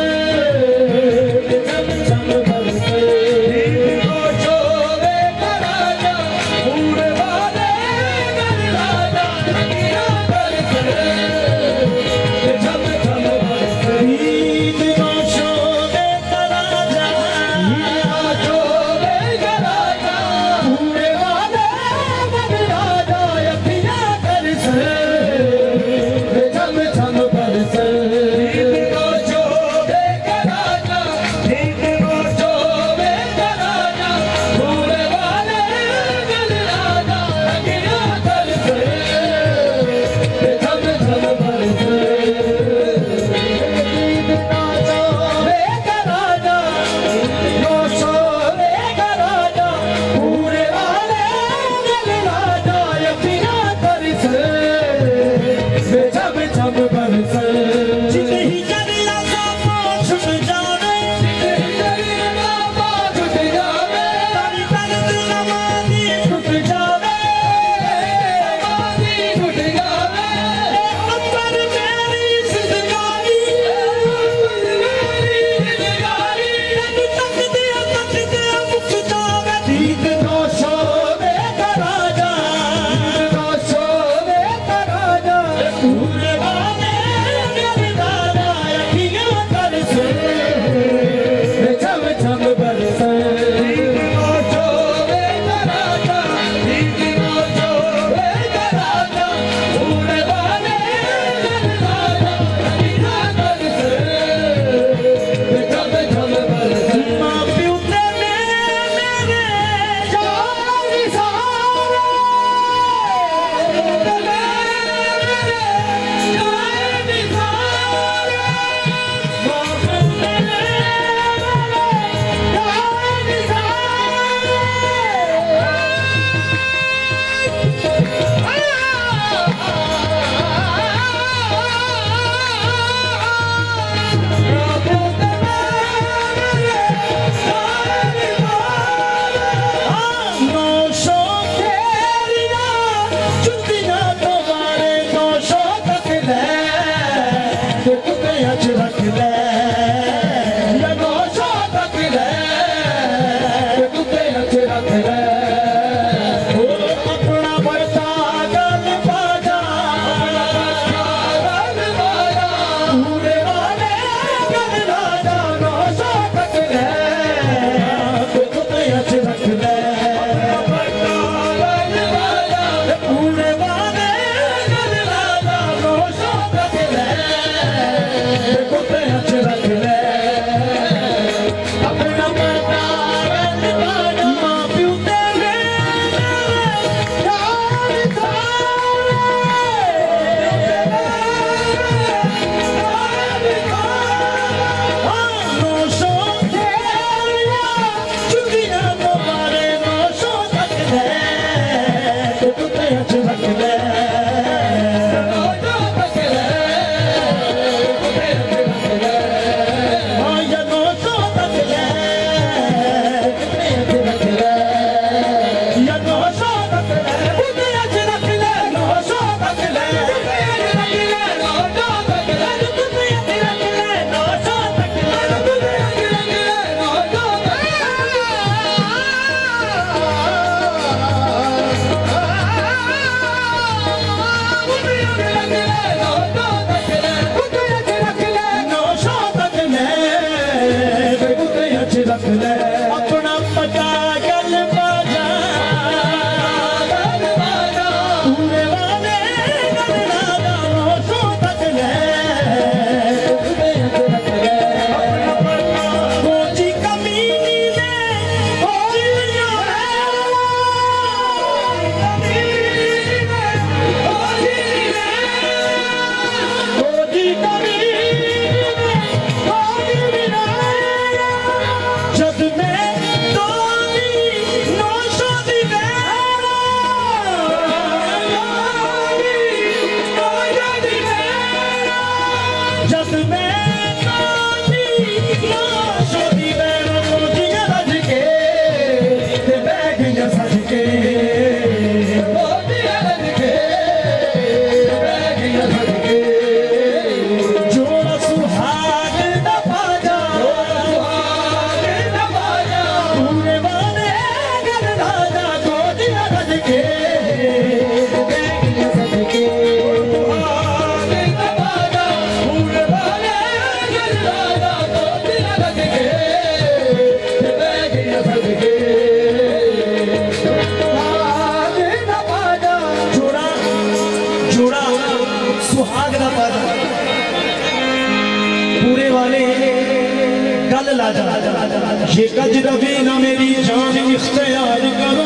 ये गजरबी ना मेरी जान इख्तियार करो,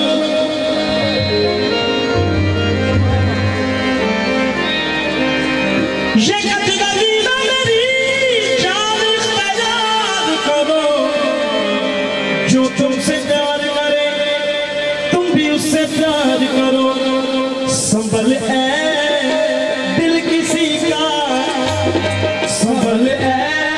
ये गजरबी ना मेरी जान इख्तियार करो। जो तुमसे प्यार करे तुम भी उससे प्यार करो। संभल है दिल किसी का, संभल है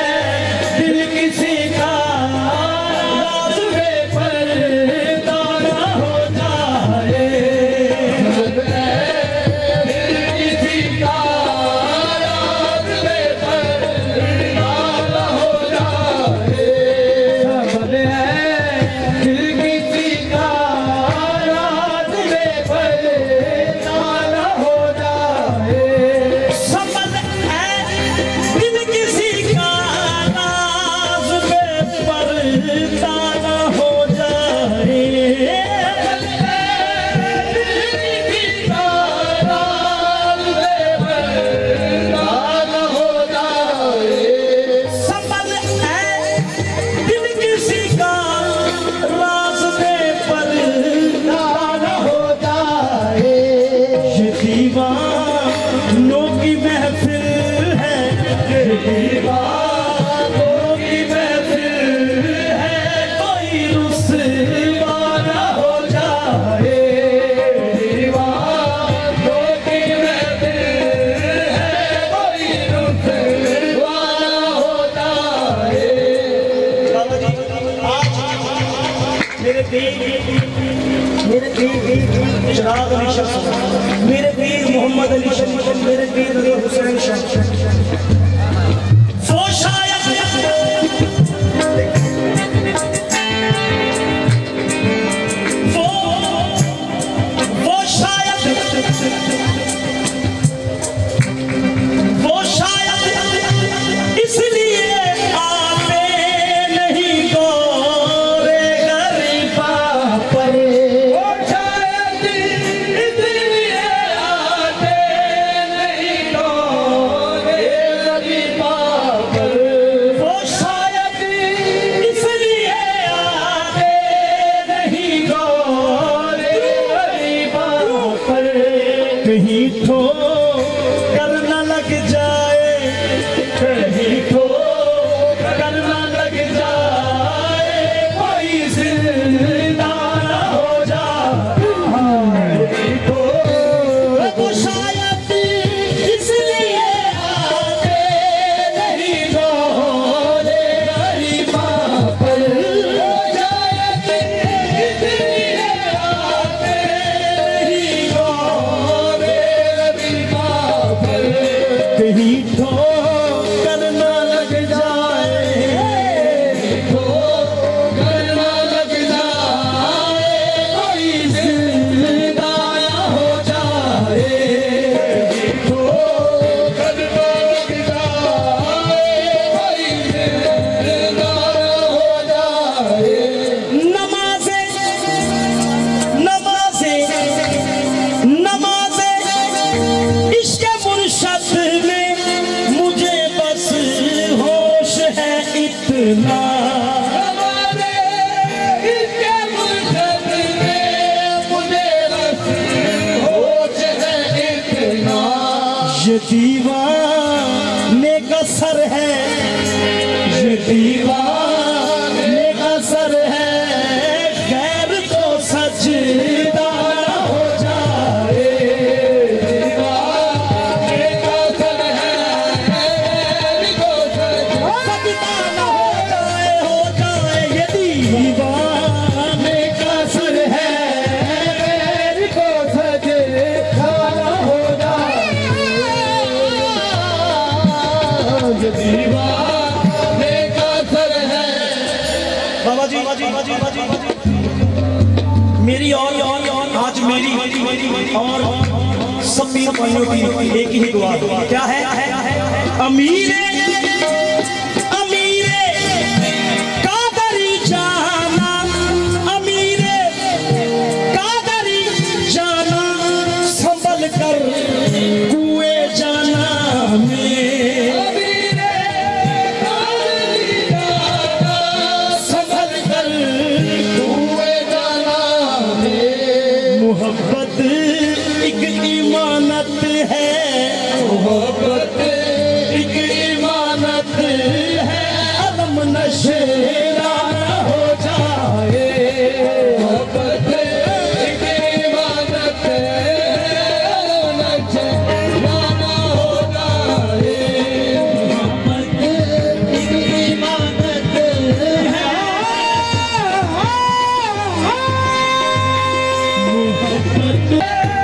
चिराग अली शाह, मेरे पीर मोहम्मद अली शाह, मेरे पीर अली हुसैन शाह। वो शायद इसलिए आते नहीं गोरे गरीबा पर। कहीं ठो करना लग जाए, कहीं ठो करना लग जाए, कोई जिंदा ना हो जाए तो वो शायद इसलिए आते नहीं गोरे गरीबा पर। शायद इसलिए आते नहीं कहीं ठो करना लग जाए, ठो करना लग जाए, कोई जिंदा ना हो जाए, ठो करना लग जाए, कोई जिंदा ना हो जाए। नमाज़े नमाज़े नमाज़े इश्क़ मुर्शद में मुझे बस होश है इतना। हमारे इश्क़ मुर्शद में मुझे बस होश है इतना। ये दीवाने का सर है, ये दीवाने का सर है, खैर तो सजदा हो जाए। दीवाने का सर है, खैर तो मेरी और आज मेरी और सब पीर भाइयों की एक ही दुआ क्या है? अमीरे अमीरे कादरी जाना, अमीरे कादरी जाना, संभल कर कुए जाना में, अमीरे कादरी जाना, संभल कर कुए जाना में। मोहब्बत एक इमानत है, मोहब्बत एक इमानत है, अलम नशेरा न हो जाए। मोहब्बत एक इमानत है, अलम नशेरा न हो जाए। मोहब्बत एक इमानत है, मोहब्बत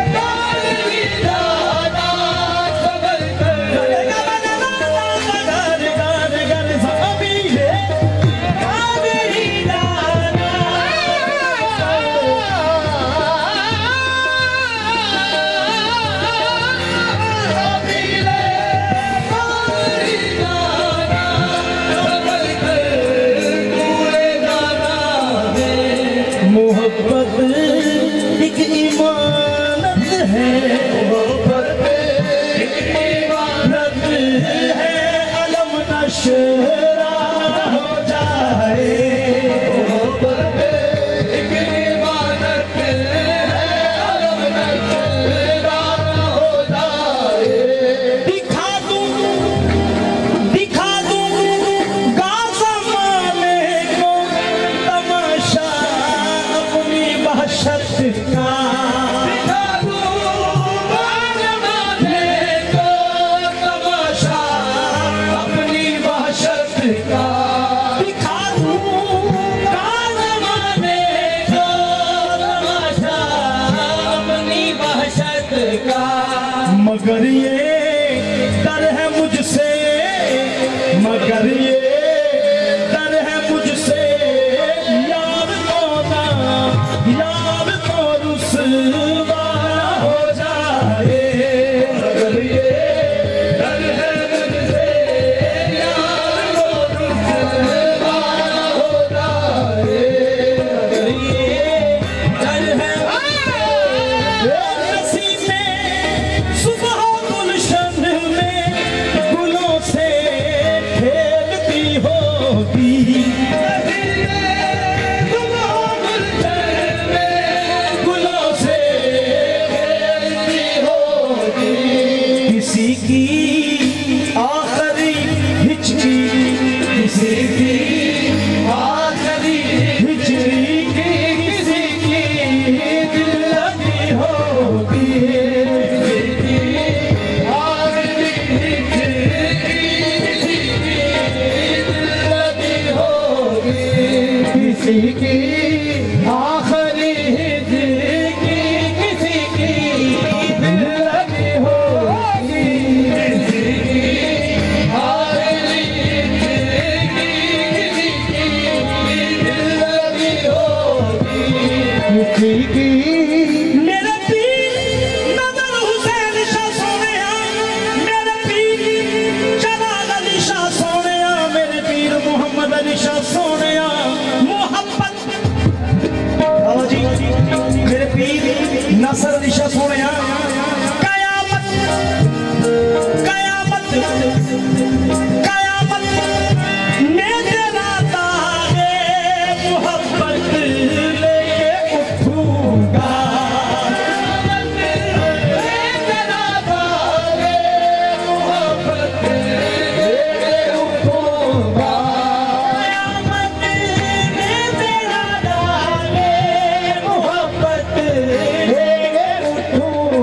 एक इमानत है, मोहब्बत एक इमानत है, अलम नशेरा हो जाए। मोहब्बत एक इमानत है, अलम नशेरा हो जाए। दिखा दूं गा ज़माने को तमाशा अपनी वहशत का, दिखा दूंगा ज़माने को तमाशा अपनी वहशत का, दिखा दूंगा ज़माने को तमाशा अपनी वहशत का। मगर ये डर है मुझसे, मगर ये डर है मुझसे, यार तो रुसवा हो जाए। मगर ये डर है मुझसे, यार तो रुसवा हो जाए। मगर ये डर है नसीबे सुबह गुलशन में गुलों से खेलती होगी, किसी की आखिरी हिचकी, किसी की आखिरी हिचकी, किसी की दिल लगी होगी, किसी की आखिरी हिचकी, किसी की दिल लगी होगी, किसी की आखिरी हिचकी, किसी की दिल लगी होगी, किसी की आखिरी हिचकी, किसी की दिल लगी होगी, किसी की। मेरे पीर नजर हुसैन शाह सोनिया, मेरे पीर जलाल अली शाह सोनिया, मेरे पीर मोहम्मद अली शाह सोनिया। मोहब्बत बाबा जी मेरे पीर नसर अली शाह सोनिया, कयामत कयामत कयामत में तेरा तारे मोहब्बत लेके उठूंगा, तेरा तारे मोहब्बत लेके उठूंगा, कयामत में तेरा तारे मोहब्बत लेके उठूंगा।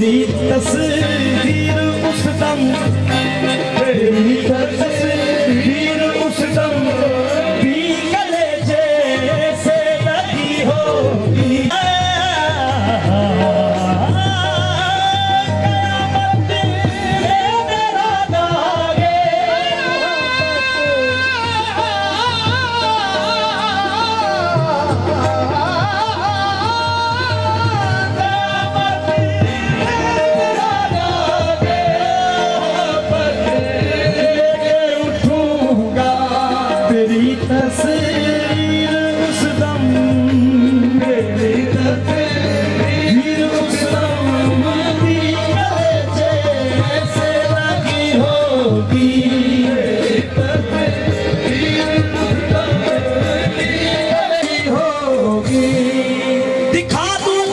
तेरी तस्वीर उस दम, तेरी तस्वीर उस दम भी कलेजे से लगी होगी। तस्वीर उस दम, मेरी तस्वीर उस दम भी कलेजे से लगी होगी। मेरी तस्वीर उस दम भी लगी होगी। दिखा दूं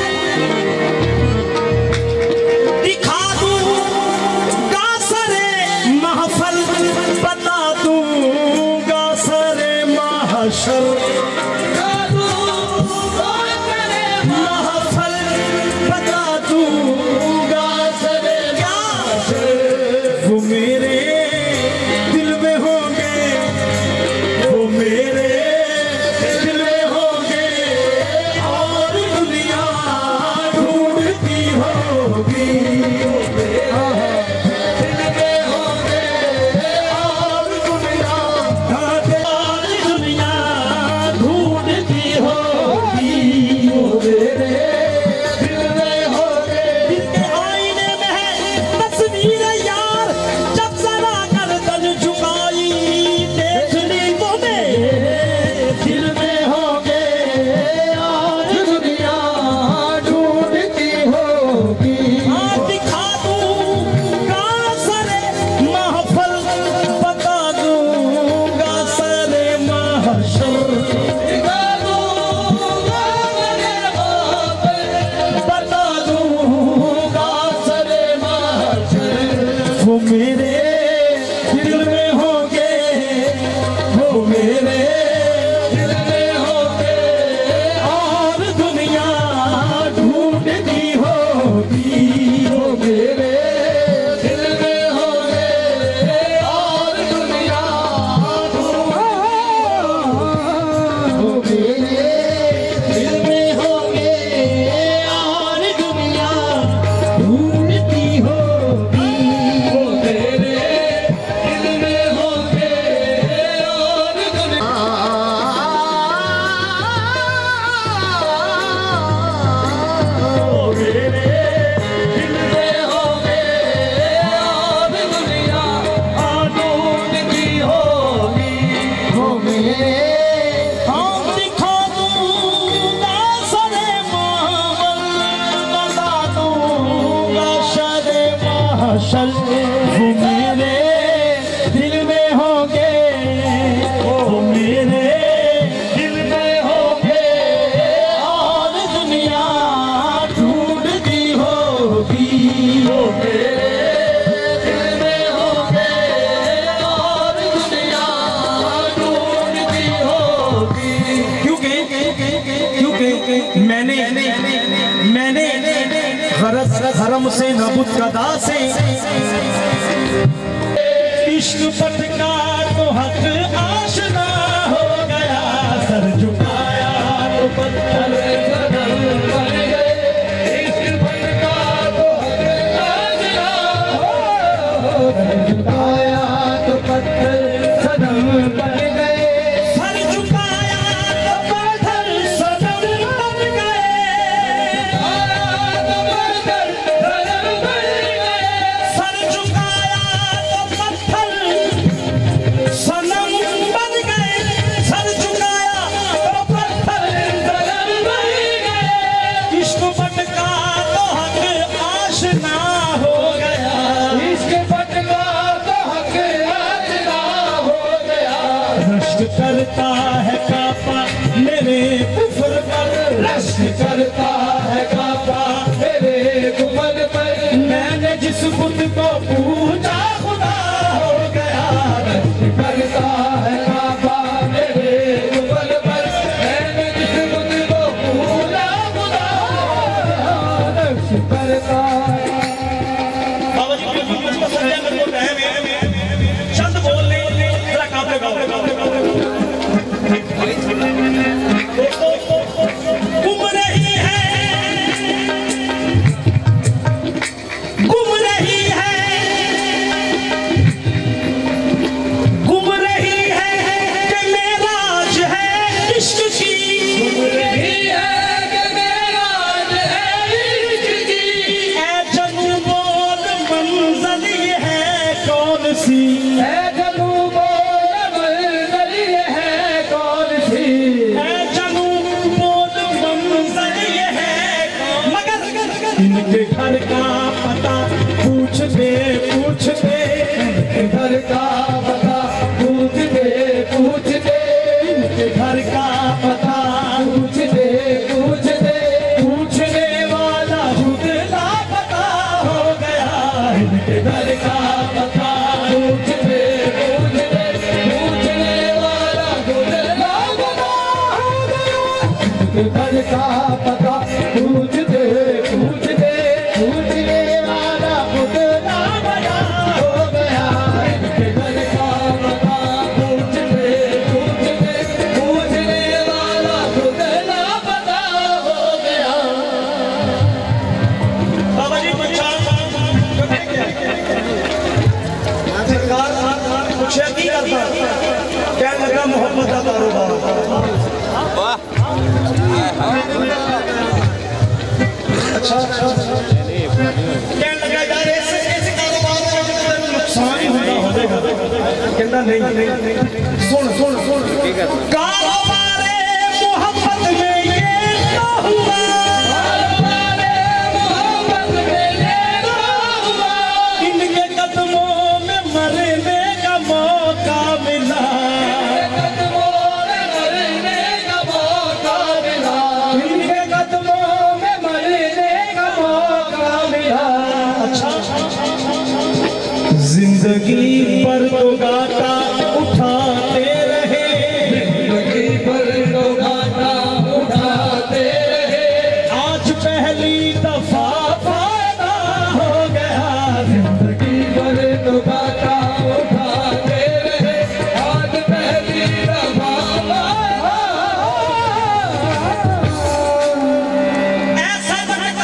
गासरे महफल, बता दूंगा सरे महशर, महफल बता दूंगा सरे महशर। वो मेरे दिल में होंगे, वो मेरे दिल में होंगे और दुनिया ढूंढती होगी। वो मेरे दिल में होंगे, वो मेरे दिल में होंगे और दुनिया ढूंढती होगी। वो मेरे दिल में होंगे और दुनिया वो मेरे दिल में होंगे और दुनिया ढूंढती होगी। वो मेरे दिल में होंगे, वो मेरे दिल में होंगे और दुनिया ढूंढती होगी। वो मेरे दिल में होंगे और दुनिया ढूंढती होगी। क्योंकि मैंने हरम से नबुत गदा से इश्क पटका तो हक आशना हो गया। सर झुकाया तो पत्थर कदम बन गए। इश्क पटका तो हक आशना हो गया। सर झुकाया तो पत्थर कदम बन गए। सर झुकाया तो पत्थर सनम बन गए। सर झुकाया तो पत्थर सनम बन गए। सर झुकाया तो पत्थर सनम बन गए। इश्क पटका तो हक आशना हो गया। इश्क पटका तो हक आशना हो गया। रश्क करता है कापा मेरे कुफ्र पर, रश्क करता है कापा मेरे कुफ्र पर। मैंने जिस बुत को पूजा खुदा हो गया। रश्क करता है कापा मेरे कुफ्र पर। मैंने जिस बुत को पूजा खुदा हो गया। रश्क करता मोहब्बत का कारोबार। अच्छा कहने लगा यार ऐसे कारोबार में नुकसान ही होगा। कहना नहीं सुन सुन सुन कारोबार मोहब्बत में ये तो हुआ, मोहब्बत में ये तो हुआ, इनके कदमों में मरने का मौका मिला, कदमों में मरने का मौका मिला, इनके कदमों में मरने का मौका मिला। अच्छा जिंदगी पर तो गाता उठाते रहे, जिंदगी पर तो गाता उठाते रहे, आज पहली दफा फायदा हो गया, जिंदगी पर तो गाता उठाते रहे, आज पहली दफा ऐसा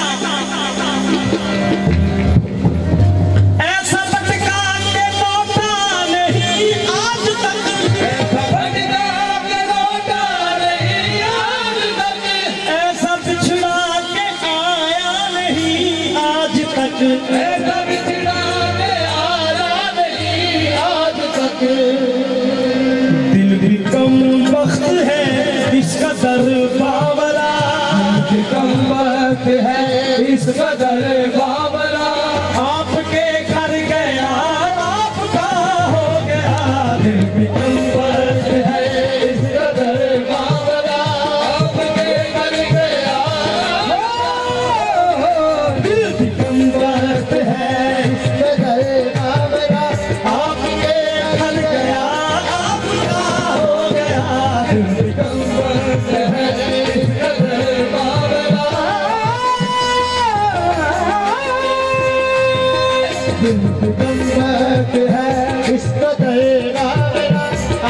दिल भी कम वक्त है इसका दर बावला, दिल भी कम वक्त है इसका दर बावला, आपके घर गया आपका हो गया, दिल भी कम वक्त है इसका दर बावला, आपके घर गया, दिल भी कम वक्त है इसका दर बावला, आपके घर गया आपका हो गया, दिल भी कम वक्त है इसका दर बावला, दिल भी कम वक्त है इसका दर बावला।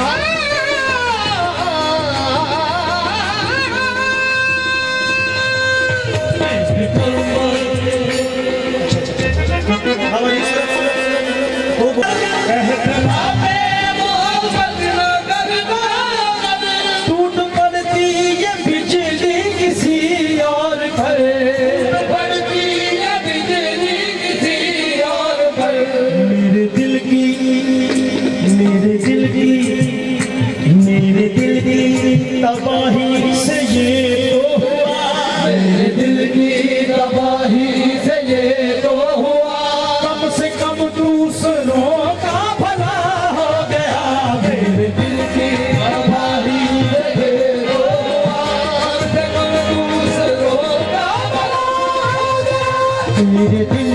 टूट पड़ती ये बिजली किसी और पर, पड़ती ये बिजली किसी और पर, मेरे दिल की मेरे दिल की मेरे दिल की तबाही से ये तो हुआ, मेरे दिल की तबाही से ये तो हुआ, कम से कम दूसरों का भला हो गया, मेरे दिल की तबाही से ये तो हुआ, कम से कम दूसरों का भला हो गया, मेरे दिल